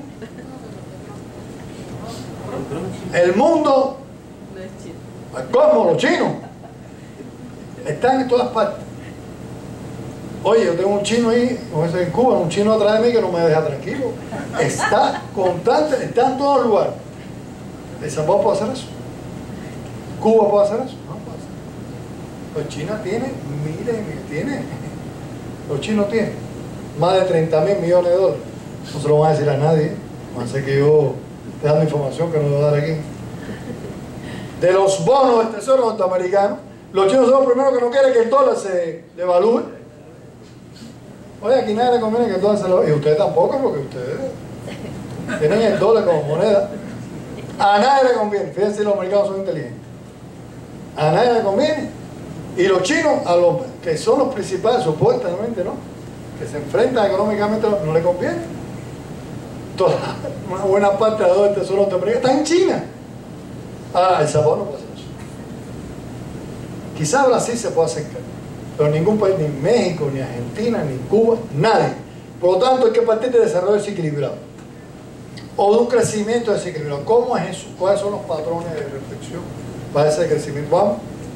El mundo, ¿cómo? Los chinos están en todas partes. Oye, yo tengo un chino ahí, como ese en Cuba, un chino atrás de mí que no me deja tranquilo. Está constante, está en todos lugares. ¿El Salvador puede hacer eso? ¿Cuba puede hacer eso? No puede hacer. Pues China tiene miles, los chinos tienen más de 30.000 millones de dólares. No se lo van a decir a nadie. Van a hacer que yo te dando información que no voy a dar aquí. De los bonos del Tesoro norteamericano, los chinos son los primeros que no quieren que el dólar se devalúe. Oye, aquí nadie le conviene que el dólar se devalúe. Y ustedes tampoco, porque ustedes tienen el dólar como moneda. A nadie le conviene. Fíjense, los americanos son inteligentes. A nadie le conviene. Y los chinos, a los que son los principales, supuestamente, ¿no?, que se enfrentan económicamente, no le conviene. Toda una buena parte de la deuda del Tesoro norteamericano está en China. El Salvador no puede hacer eso. Quizá Brasil se pueda acercar, pero ningún país, ni México, ni Argentina, ni Cuba, nadie. Por lo tanto, hay que partir de desarrollo desequilibrado o de un crecimiento desequilibrado. ¿Cómo es eso? ¿Cuáles son los patrones de reflexión para ese crecimiento? Vamos.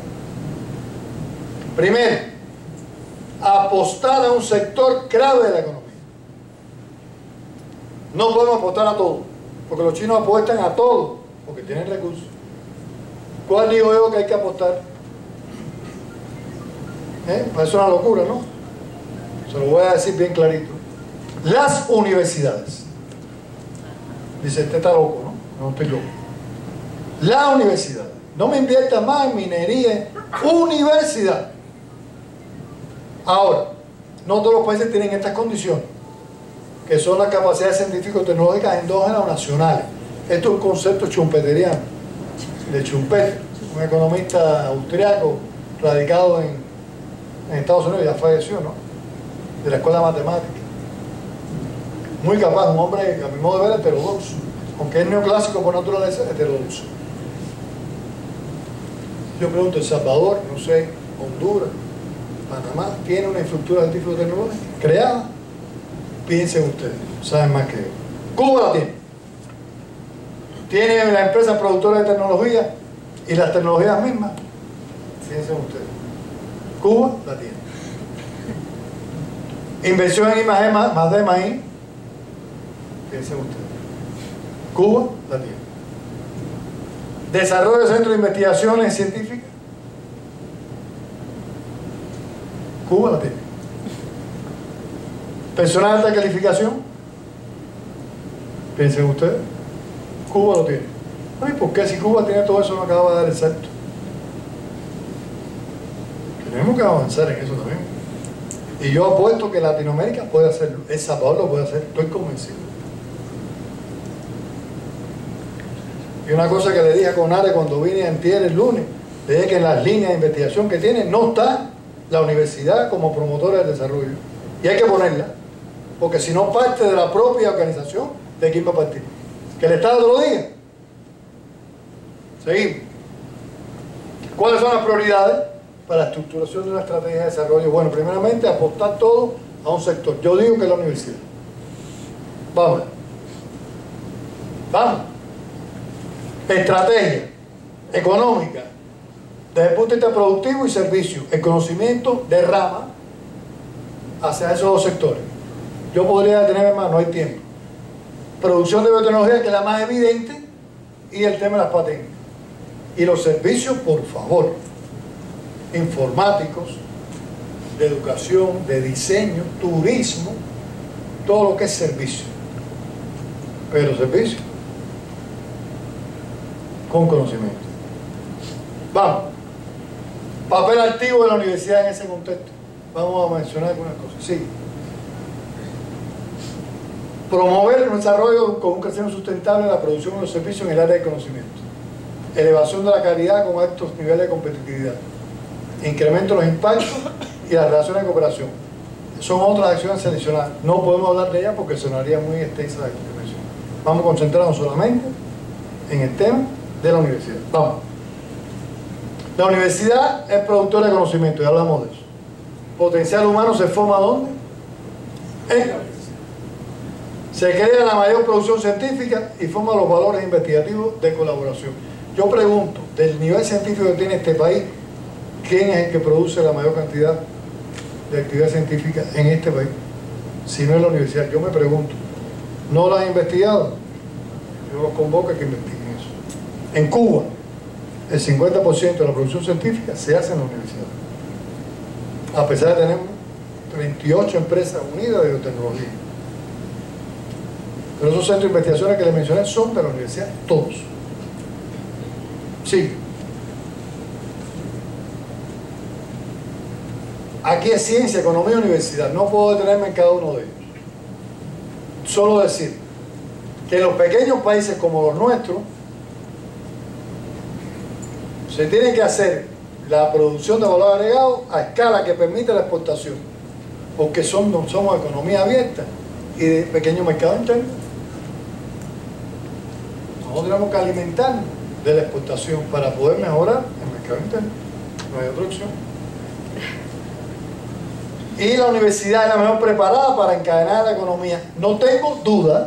Primero, apostar a un sector clave de la economía. No podemos apostar a todo, porque los chinos apuestan a todo, porque tienen recursos. ¿Cuál digo yo que hay que apostar? Es una locura, ¿no? Se lo voy a decir bien clarito. Las universidades. Dice, este está loco, ¿no? No estoy loco. La universidad. No me invierta más en minería. Universidad. Ahora, no todos los países tienen estas condiciones, que son las capacidades científico-tecnológicas endógenas o nacionales. Esto es un concepto chumpeteriano, de Schumpeter, un economista austriaco radicado en Estados Unidos, ya falleció, ¿no?, de la escuela de matemática. Muy capaz, un hombre, a mi modo de ver, heterodoxo, aunque es neoclásico por naturaleza, heterodoxo. Yo pregunto, ¿El Salvador, no sé, Honduras, Panamá, tiene una infraestructura científico-tecnológica creada? Piensen ustedes, saben más que yo. Cuba la tiene. Tiene la empresa productora de tecnología y las tecnologías mismas. Piensen ustedes. Cuba la tiene. Inversión en I+D+I. Piensen ustedes. Cuba la tiene. Desarrollo de centros de investigaciones científicas. Cuba la tiene. Personal de alta calificación. Piensen ustedes. Cuba lo tiene. Ay, ¿por qué si Cuba tiene todo eso no acaba de dar el salto? Tenemos que avanzar en eso también. Y yo apuesto que Latinoamérica puede hacerlo. El Salvador lo puede hacer, estoy convencido. Y una cosa que le dije a Conare cuando vine antier el lunes, le dije que en las líneas de investigación que tiene no está la universidad como promotora del desarrollo. Y hay que ponerla, porque si no parte de la propia organización, ¿de quién va a partir? Que el Estado te lo diga. Seguimos. ¿Cuáles son las prioridades para la estructuración de una estrategia de desarrollo? Bueno, primeramente apostar todo a un sector. Yo digo que es la universidad. Vamos. Vamos. Estrategia económica desde el punto de vista productivo y servicio. El conocimiento derrama hacia esos dos sectores. Yo podría tener más, no hay tiempo. Producción de biotecnología, que es la más evidente, y el tema de las patentes. Y los servicios, por favor. informáticos, de educación, de diseño, turismo, todo lo que es servicio. Pero servicio con conocimiento. Vamos. Papel activo de la universidad en ese contexto. Vamos a mencionar algunas cosas. Sí. Promover el desarrollo con un crecimiento sustentable de la producción de los servicios en el área de conocimiento. Elevación de la calidad con altos niveles de competitividad. Incremento de los impactos y las relaciones de cooperación. Son otras acciones seleccionadas. No podemos hablar de ellas porque sonaría muy extensa la intervención. Vamos a concentrarnos solamente en el tema de la universidad. Vamos. La universidad es productora de conocimiento, ya hablamos de eso. Potencial humano se forma ¿dónde? En la universidad. Se crea la mayor producción científica y forma los valores investigativos de colaboración. Yo pregunto, del nivel científico que tiene este país, ¿quién es el que produce la mayor cantidad de actividad científica en este país? Si no es la universidad. Yo me pregunto, ¿no lo han investigado? Yo los convoco a que investiguen eso. En Cuba, el 50% de la producción científica se hace en la universidad. A pesar de tener 38 empresas unidas de biotecnología. Pero esos centros de investigaciones que les mencioné son de la universidad, todos. Sí. Aquí es ciencia, economía y universidad. No puedo detenerme en cada uno de ellos. Solo decir que en los pequeños países como los nuestros se tiene que hacer la producción de valor agregado a escala que permite la exportación, porque somos economía abierta y de pequeño mercado interno. Nosotros tenemos que alimentarnos de la exportación para poder mejorar el mercado interno. No hay otra opción. Y la universidad es la mejor preparada para encadenar la economía. No tengo duda,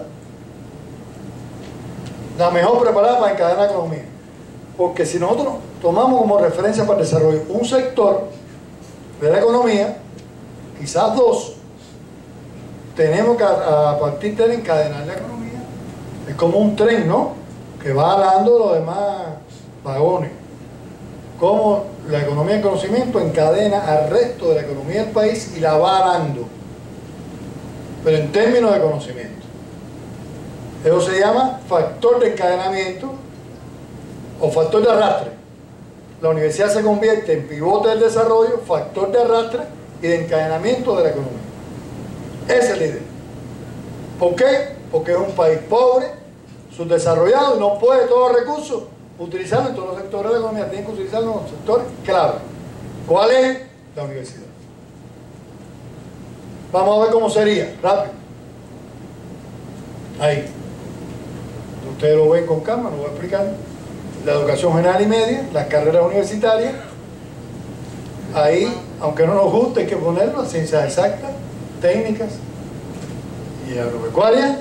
la mejor preparada para encadenar la economía. Porque si nosotros tomamos como referencia para el desarrollo un sector de la economía, quizás dos, tenemos que a partir de él encadenar la economía. Es como un tren, ¿no? Que va alando los demás vagones. Como la economía del conocimiento encadena al resto de la economía del país y la va alando. Pero en términos de conocimiento. Eso se llama factor de encadenamiento o factor de arrastre. La universidad se convierte en pivote del desarrollo, factor de arrastre y de encadenamiento de la economía. Esa es la idea. ¿Por qué? Porque es un país pobre, subdesarrollado y no puede todos los recursos utilizarlo en todos los sectores de la economía, tienen que utilizarlo en los sectores clave. ¿Cuál es? La universidad. Vamos a ver cómo sería, rápido. Ahí. Ustedes lo ven con calma, lo voy a explicar. La educación general y media, las carreras universitarias. Ahí, aunque no nos guste, hay que ponerlo, ciencias exactas, técnicas y agropecuarias.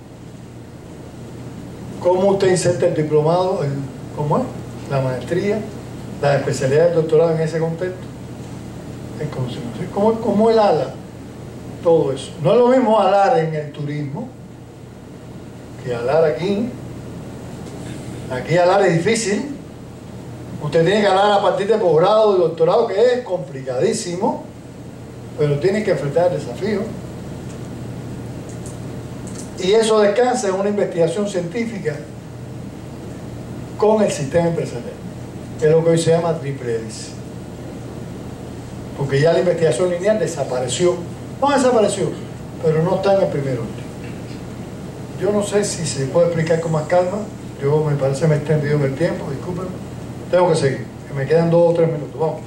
¿Cómo usted inserta el diplomado? ¿Cómo es? La maestría, la especialidad del doctorado en ese contexto. El conocimiento. ¿Sí? ¿Cómo el ala? Todo eso. No es lo mismo alar en el turismo que alar aquí. Aquí alar es difícil. Usted tiene que alar a partir de posgrado y doctorado, que es complicadísimo, pero tiene que enfrentar el desafío. Y eso descansa en una investigación científica con el sistema empresarial, que es lo que hoy se llama triple hélice. Porque ya la investigación lineal desapareció. No desapareció, pero no está en el primer orden. Yo no sé si se puede explicar con más calma. Yo me parece me he extendido en el tiempo, discúlpenme. Tengo que seguir, que me quedan 2 o 3 minutos. Vamos.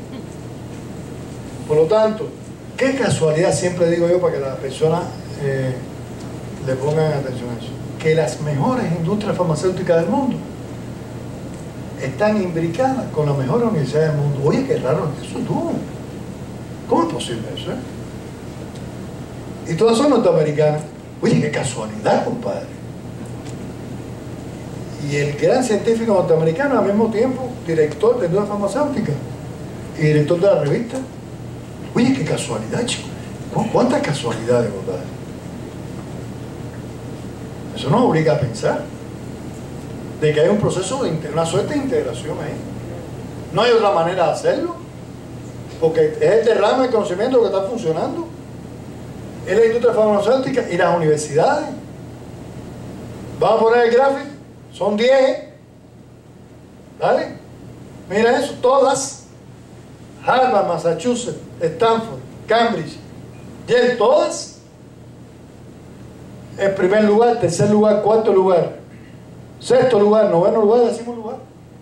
Por lo tanto, qué casualidad, siempre digo yo, para que las personas le pongan atención a eso, que las mejores industrias farmacéuticas del mundo están imbricadas con la mejor universidad del mundo. Oye, qué raro eso, tú. ¿Cómo es posible eso? Y todas son norteamericanas. Oye, qué casualidad, compadre. Y el gran científico norteamericano, al mismo tiempo, director de industria farmacéutica y director de la revista. Oye, qué casualidad, chico. ¿Cuántas casualidades, compadre? Eso nos obliga a pensar de que hay un proceso de una suerte de integración ahí. No hay otra manera de hacerlo. porque es el derrame de conocimiento que está funcionando. Es la industria farmacéutica y las universidades. Vamos a poner el gráfico, son 10. ¿Vale? Mira eso, todas. Harvard, Massachusetts, Stanford, Cambridge, Yale, todas. En primer lugar, tercer lugar, cuarto lugar, sexto lugar, noveno lugar, décimo lugar.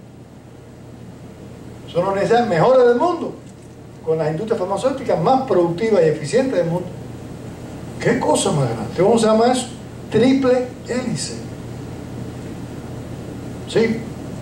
Son las universidades mejores del mundo, con las industrias farmacéuticas más productivas y eficientes del mundo. ¿Qué cosa más grande? ¿Cómo se llama eso? Triple hélice. ¿Sí?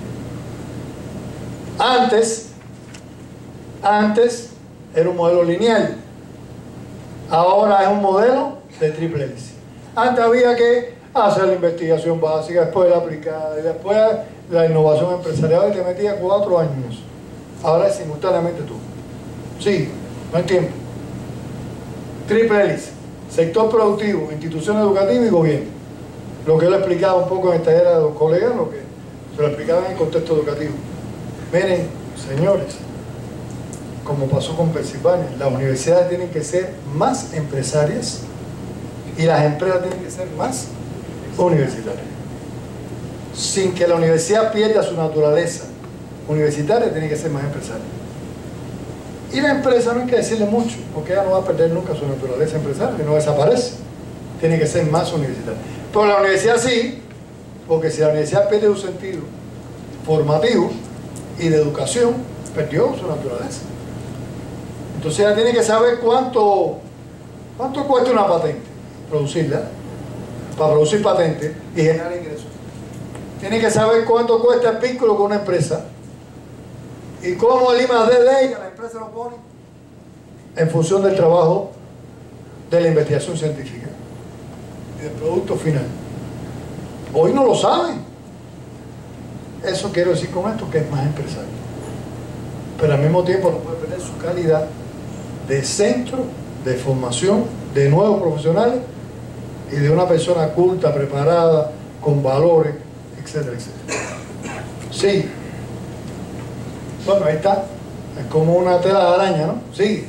Antes era un modelo lineal. Ahora es un modelo de triple hélice. Antes había que hacer la investigación básica, después la aplicada, y después la innovación empresarial, y te metía 4 años. Ahora es simultáneamente tú. Sí, no hay tiempo. Triple hélice. Sector productivo, institución educativa y gobierno. Lo que yo le explicaba un poco en esta era de los colegas, lo que se lo explicaba en el contexto educativo. Miren, señores, como pasó con Pensilvania, las universidades tienen que ser más empresarias y las empresas tienen que ser más universitarias. Sin que la universidad pierda su naturaleza universitaria, tiene que ser más empresaria. Y la empresa no hay que decirle mucho, porque ella no va a perder nunca su naturaleza empresaria, y no desaparece. Tiene que ser más universitaria. Pero la universidad sí, porque si la universidad pierde un sentido formativo y de educación, perdió su naturaleza. Entonces ella tiene que saber cuánto cuesta una patente, producirla, para producir patentes y generar ingresos. Tiene que saber cuánto cuesta el vínculo con una empresa y cómo el I+D de ella, la empresa lo pone en función del trabajo de la investigación científica y del producto final. Hoy no lo saben. Eso quiero decir con esto, que es más empresario. Pero al mismo tiempo no puede perder su calidad de centro de formación de nuevos profesionales y de una persona culta, preparada, con valores, etcétera, etcétera. Sí. Bueno, ahí está. Es como una tela de araña, ¿no? Sí.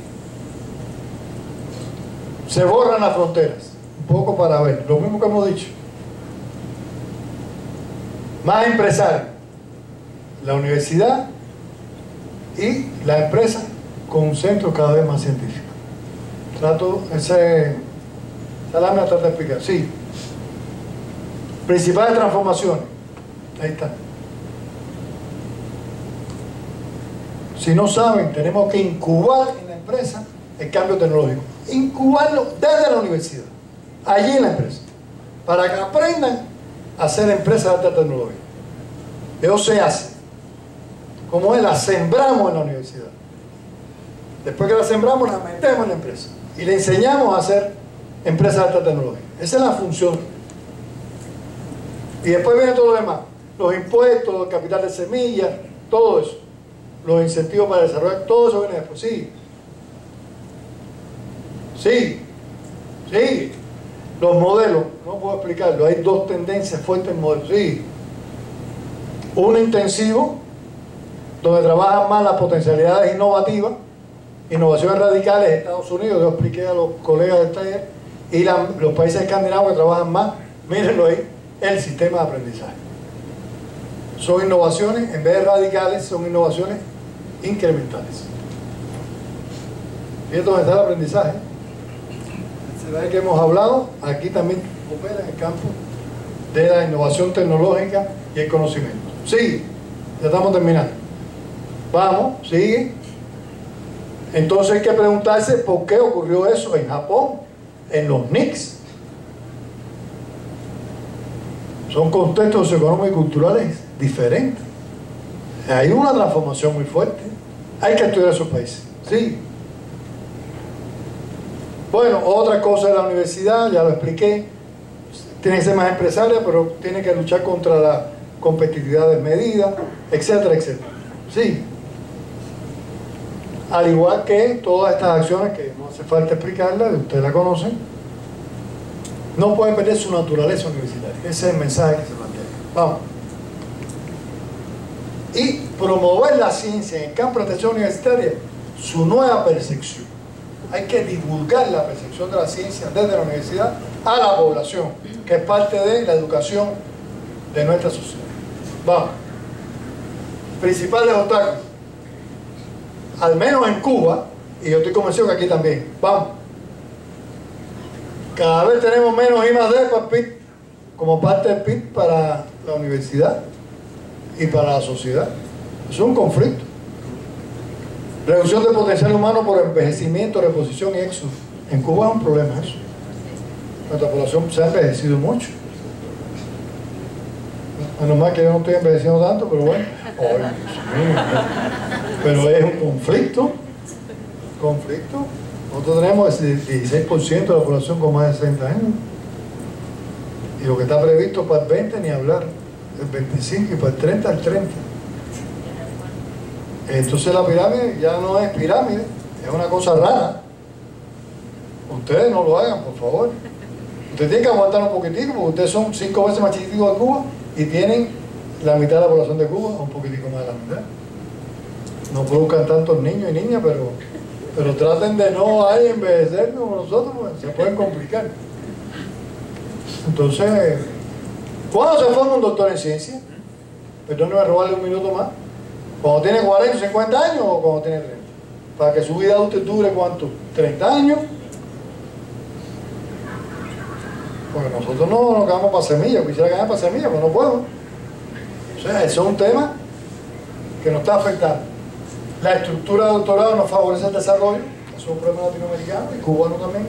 Se borran las fronteras. Un poco para ver. Lo mismo que hemos dicho. Más empresarios. La universidad y la empresa con un centro cada vez más científico. Esa lámina trata de explicar. Sí. Principales transformaciones. Ahí está. Si no saben, tenemos que incubar en la empresa el cambio tecnológico. Incubarlo desde la universidad, allí en la empresa, para que aprendan a hacer empresas de alta tecnología. Eso se hace. Como es, la sembramos en la universidad. Después que la sembramos, la metemos en la empresa y le enseñamos a hacer empresas de alta tecnología. Esa es la función. Y después viene todo lo demás. Los impuestos, el capital de semillas, todo eso. Los incentivos para desarrollar, todo eso viene después. Sí. Sí. Sí. Los modelos, no puedo explicarlo. Hay dos tendencias fuertes en modelos. Sí. Uno intensivo, donde trabajan más las potencialidades innovativas, innovaciones radicales de Estados Unidos, yo expliqué a los colegas del taller, y los países escandinavos que trabajan más, mírenlo ahí, el sistema de aprendizaje. Son innovaciones, en vez de radicales, son innovaciones incrementales. ¿Y dónde está el aprendizaje? Se ve que hemos hablado, aquí también opera en el campo de la innovación tecnológica y el conocimiento. Sí, ya estamos terminando. Vamos, sigue. Entonces hay que preguntarse por qué ocurrió eso en Japón, en los NICS. Son contextos socioeconómicos y culturales diferentes. Hay una transformación muy fuerte. Hay que estudiar esos países. Sí. Bueno, otra cosa de la universidad, ya lo expliqué. Tiene que ser más empresaria, pero tiene que luchar contra la competitividad desmedida, etcétera, etcétera. Sí. Al igual que todas estas acciones, que no hace falta explicarlas, ustedes la conocen, no pueden perder su naturaleza universitaria. Ese es el mensaje que se plantea. Vamos. Y promover la ciencia en el campo de atención universitaria su nueva percepción. Hay que divulgar la percepción de la ciencia desde la universidad a la población, que es parte de la educación de nuestra sociedad. Vamos. Principales obstáculos. Al menos en Cuba, y yo estoy convencido que aquí también. Vamos. Cada vez tenemos menos I+D para el PIB, como parte del PIB para la universidad y para la sociedad. Es un conflicto. Reducción del potencial humano por envejecimiento, reposición y éxodo. En Cuba es un problema eso. Nuestra población se ha envejecido mucho. Menos mal que yo no estoy envejeciendo tanto, pero bueno. Pero es un conflicto. Nosotros tenemos el 16% de la población con más de 60 años. Y lo que está previsto para el 20 ni hablar. El 25 y para el 30 el 30. Entonces la pirámide ya no es pirámide, es una cosa rara. Ustedes no lo hagan, por favor. Ustedes tienen que aguantar un poquitico, porque ustedes son 5 veces más chiquiticos de Cuba y tienen la mitad de la población de Cuba, un poquitico más de la mitad. No produzcan tantos niños y niñas, pero traten de no envejecer como nosotros, pues, se pueden complicar. Entonces, ¿cuándo se forma un doctor en ciencia? Perdóneme robarle un minuto más. ¿Cuando tiene 40 o 50 años o cuando tiene 30? Para que su vida útil dure ¿cuánto? ¿30 años? Porque nosotros no nos quedamos para semillas. Quisiera quedar para semillas, pero no puedo. O sea, eso es un tema que nos está afectando. La estructura de doctorado nos favorece el desarrollo. Eso es un problema latinoamericano y cubano también.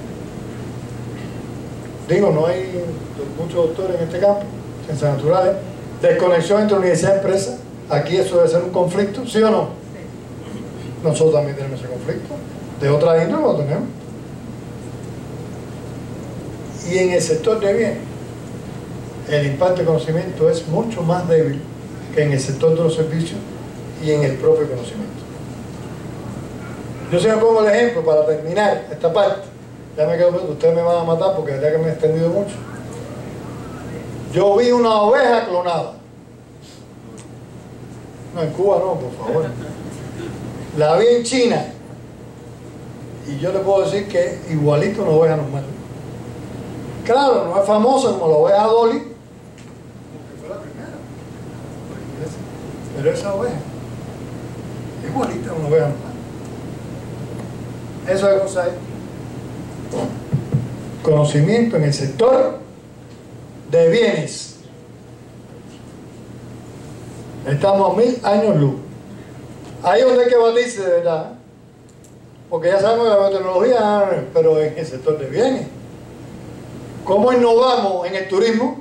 Digo, no hay muchos doctores en este campo, ciencias naturales. Desconexión entre universidad y empresa. Aquí eso debe ser un conflicto, ¿sí o no? Nosotros también tenemos ese conflicto. De otra índole lo tenemos. Y en el sector de bienes, el impacto de conocimiento es mucho más débil que en el sector de los servicios y en el propio conocimiento. Yo siempre pongo el ejemplo para terminar esta parte. Ya me quedo, ustedes me van a matar porque ya que me he extendido mucho. Yo vi una oveja clonada. No, en Cuba no, por favor. La vi en China. Y yo le puedo decir que es igualito a una oveja normal. Claro, no es famosa como la oveja Dolly, que fue la primera. Pero esa oveja es igualita a una oveja normal. Eso es cosa ahí. Conocimiento en el sector de bienes. Estamos a 1000 años luz. Ahí es donde hay que batirse de verdad. Porque ya sabemos que la biotecnología, pero en el sector de bienes. ¿Cómo innovamos en el turismo?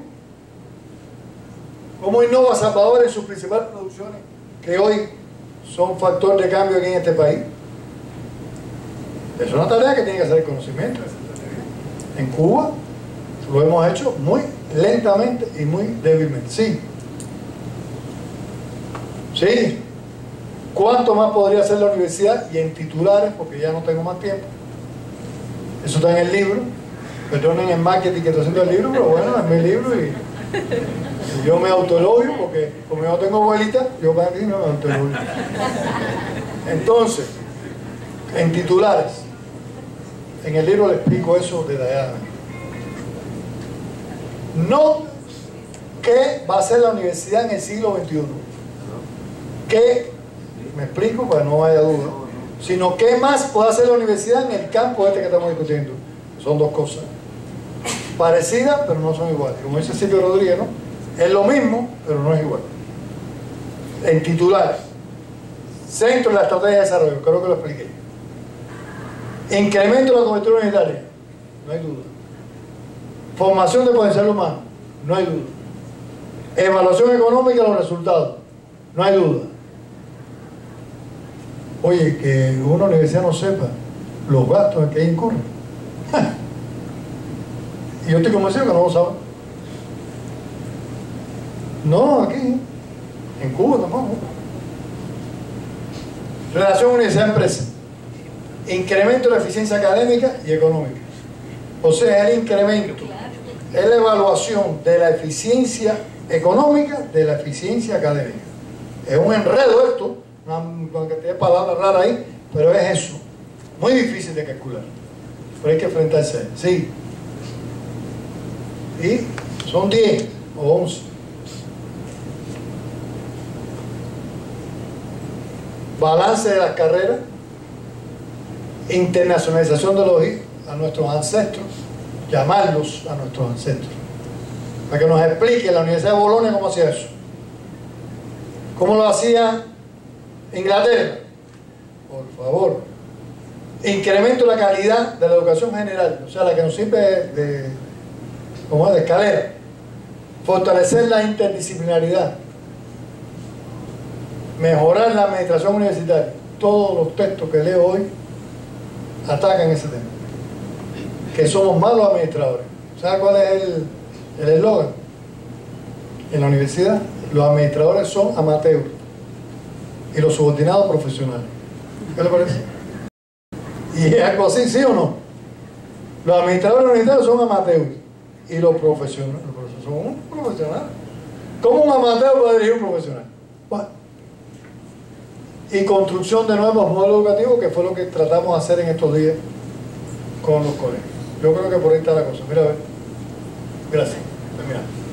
¿Cómo innova Salvador en sus principales producciones, que hoy son factor de cambio aquí en este país? Es una tarea que tiene que hacer el conocimiento. En Cuba lo hemos hecho muy lentamente y muy débilmente. Sí. Sí. ¿Cuánto más podría hacer la universidad? Y en titulares, porque ya no tengo más tiempo. Eso está en el libro. Perdonen el marketing que estoy haciendo el libro, pero bueno, es mi libro y yo me autoelogio porque como yo no tengo abuelita, yo para aquí no me autoelogio. Entonces, en titulares, en el libro le explico eso de Diana. No qué va a hacer la universidad en el siglo XXI. ¿Qué? Me explico para que no haya duda. Sino qué más puede hacer la universidad en el campo este que estamos discutiendo. Son dos cosas parecidas, pero no son iguales. Como dice Silvio Rodríguez, ¿no? Es lo mismo, pero no es igual. En titulares, centro de la estrategia de desarrollo, creo que lo expliqué. Incremento de la cobertura unitaria, no hay duda. Formación de potencial humano, no hay duda. Evaluación económica de los resultados, no hay duda. Oye, que una universidad no sepa los gastos en que incurre. Y yo estoy convencido que no lo saben. No, aquí, en Cuba tampoco. Relación universidad-empresa. Incremento de la eficiencia académica y económica. O sea, el incremento es la evaluación de la eficiencia económica de la eficiencia académica. Es un enredo esto, una cantidad de palabras raras ahí, Pero es eso, muy difícil de calcular, pero hay que enfrentarse a él. Sí. Y son 10 o 11. Balance de las carreras, internacionalización de los hijos, a nuestros ancestros, llamarlos a nuestros ancestros, para que nos explique la Universidad de Bolonia cómo hacía eso. ¿Cómo lo hacía Inglaterra? Por favor. Incremento la calidad de la educación general, o sea, la que nos sirve de escalera. Fortalecer la interdisciplinaridad. Mejorar la administración universitaria. Todos los textos que leo hoy atacan ese tema. Que somos malos administradores. ¿Sabe cuál es el eslogan? En la universidad, los administradores son amateurs y los subordinados profesionales. ¿Qué le parece? Y es algo así, ¿sí o no? Los administradores universitarios son amateurs y los profesionales son un profesional. ¿Cómo un amateur puede dirigir un profesional? Bueno, y construcción de nuevos modelos educativos, que fue lo que tratamos de hacer en estos días con los colegios. Yo creo que por ahí está la cosa. Mira, a ver. Gracias. Terminamos.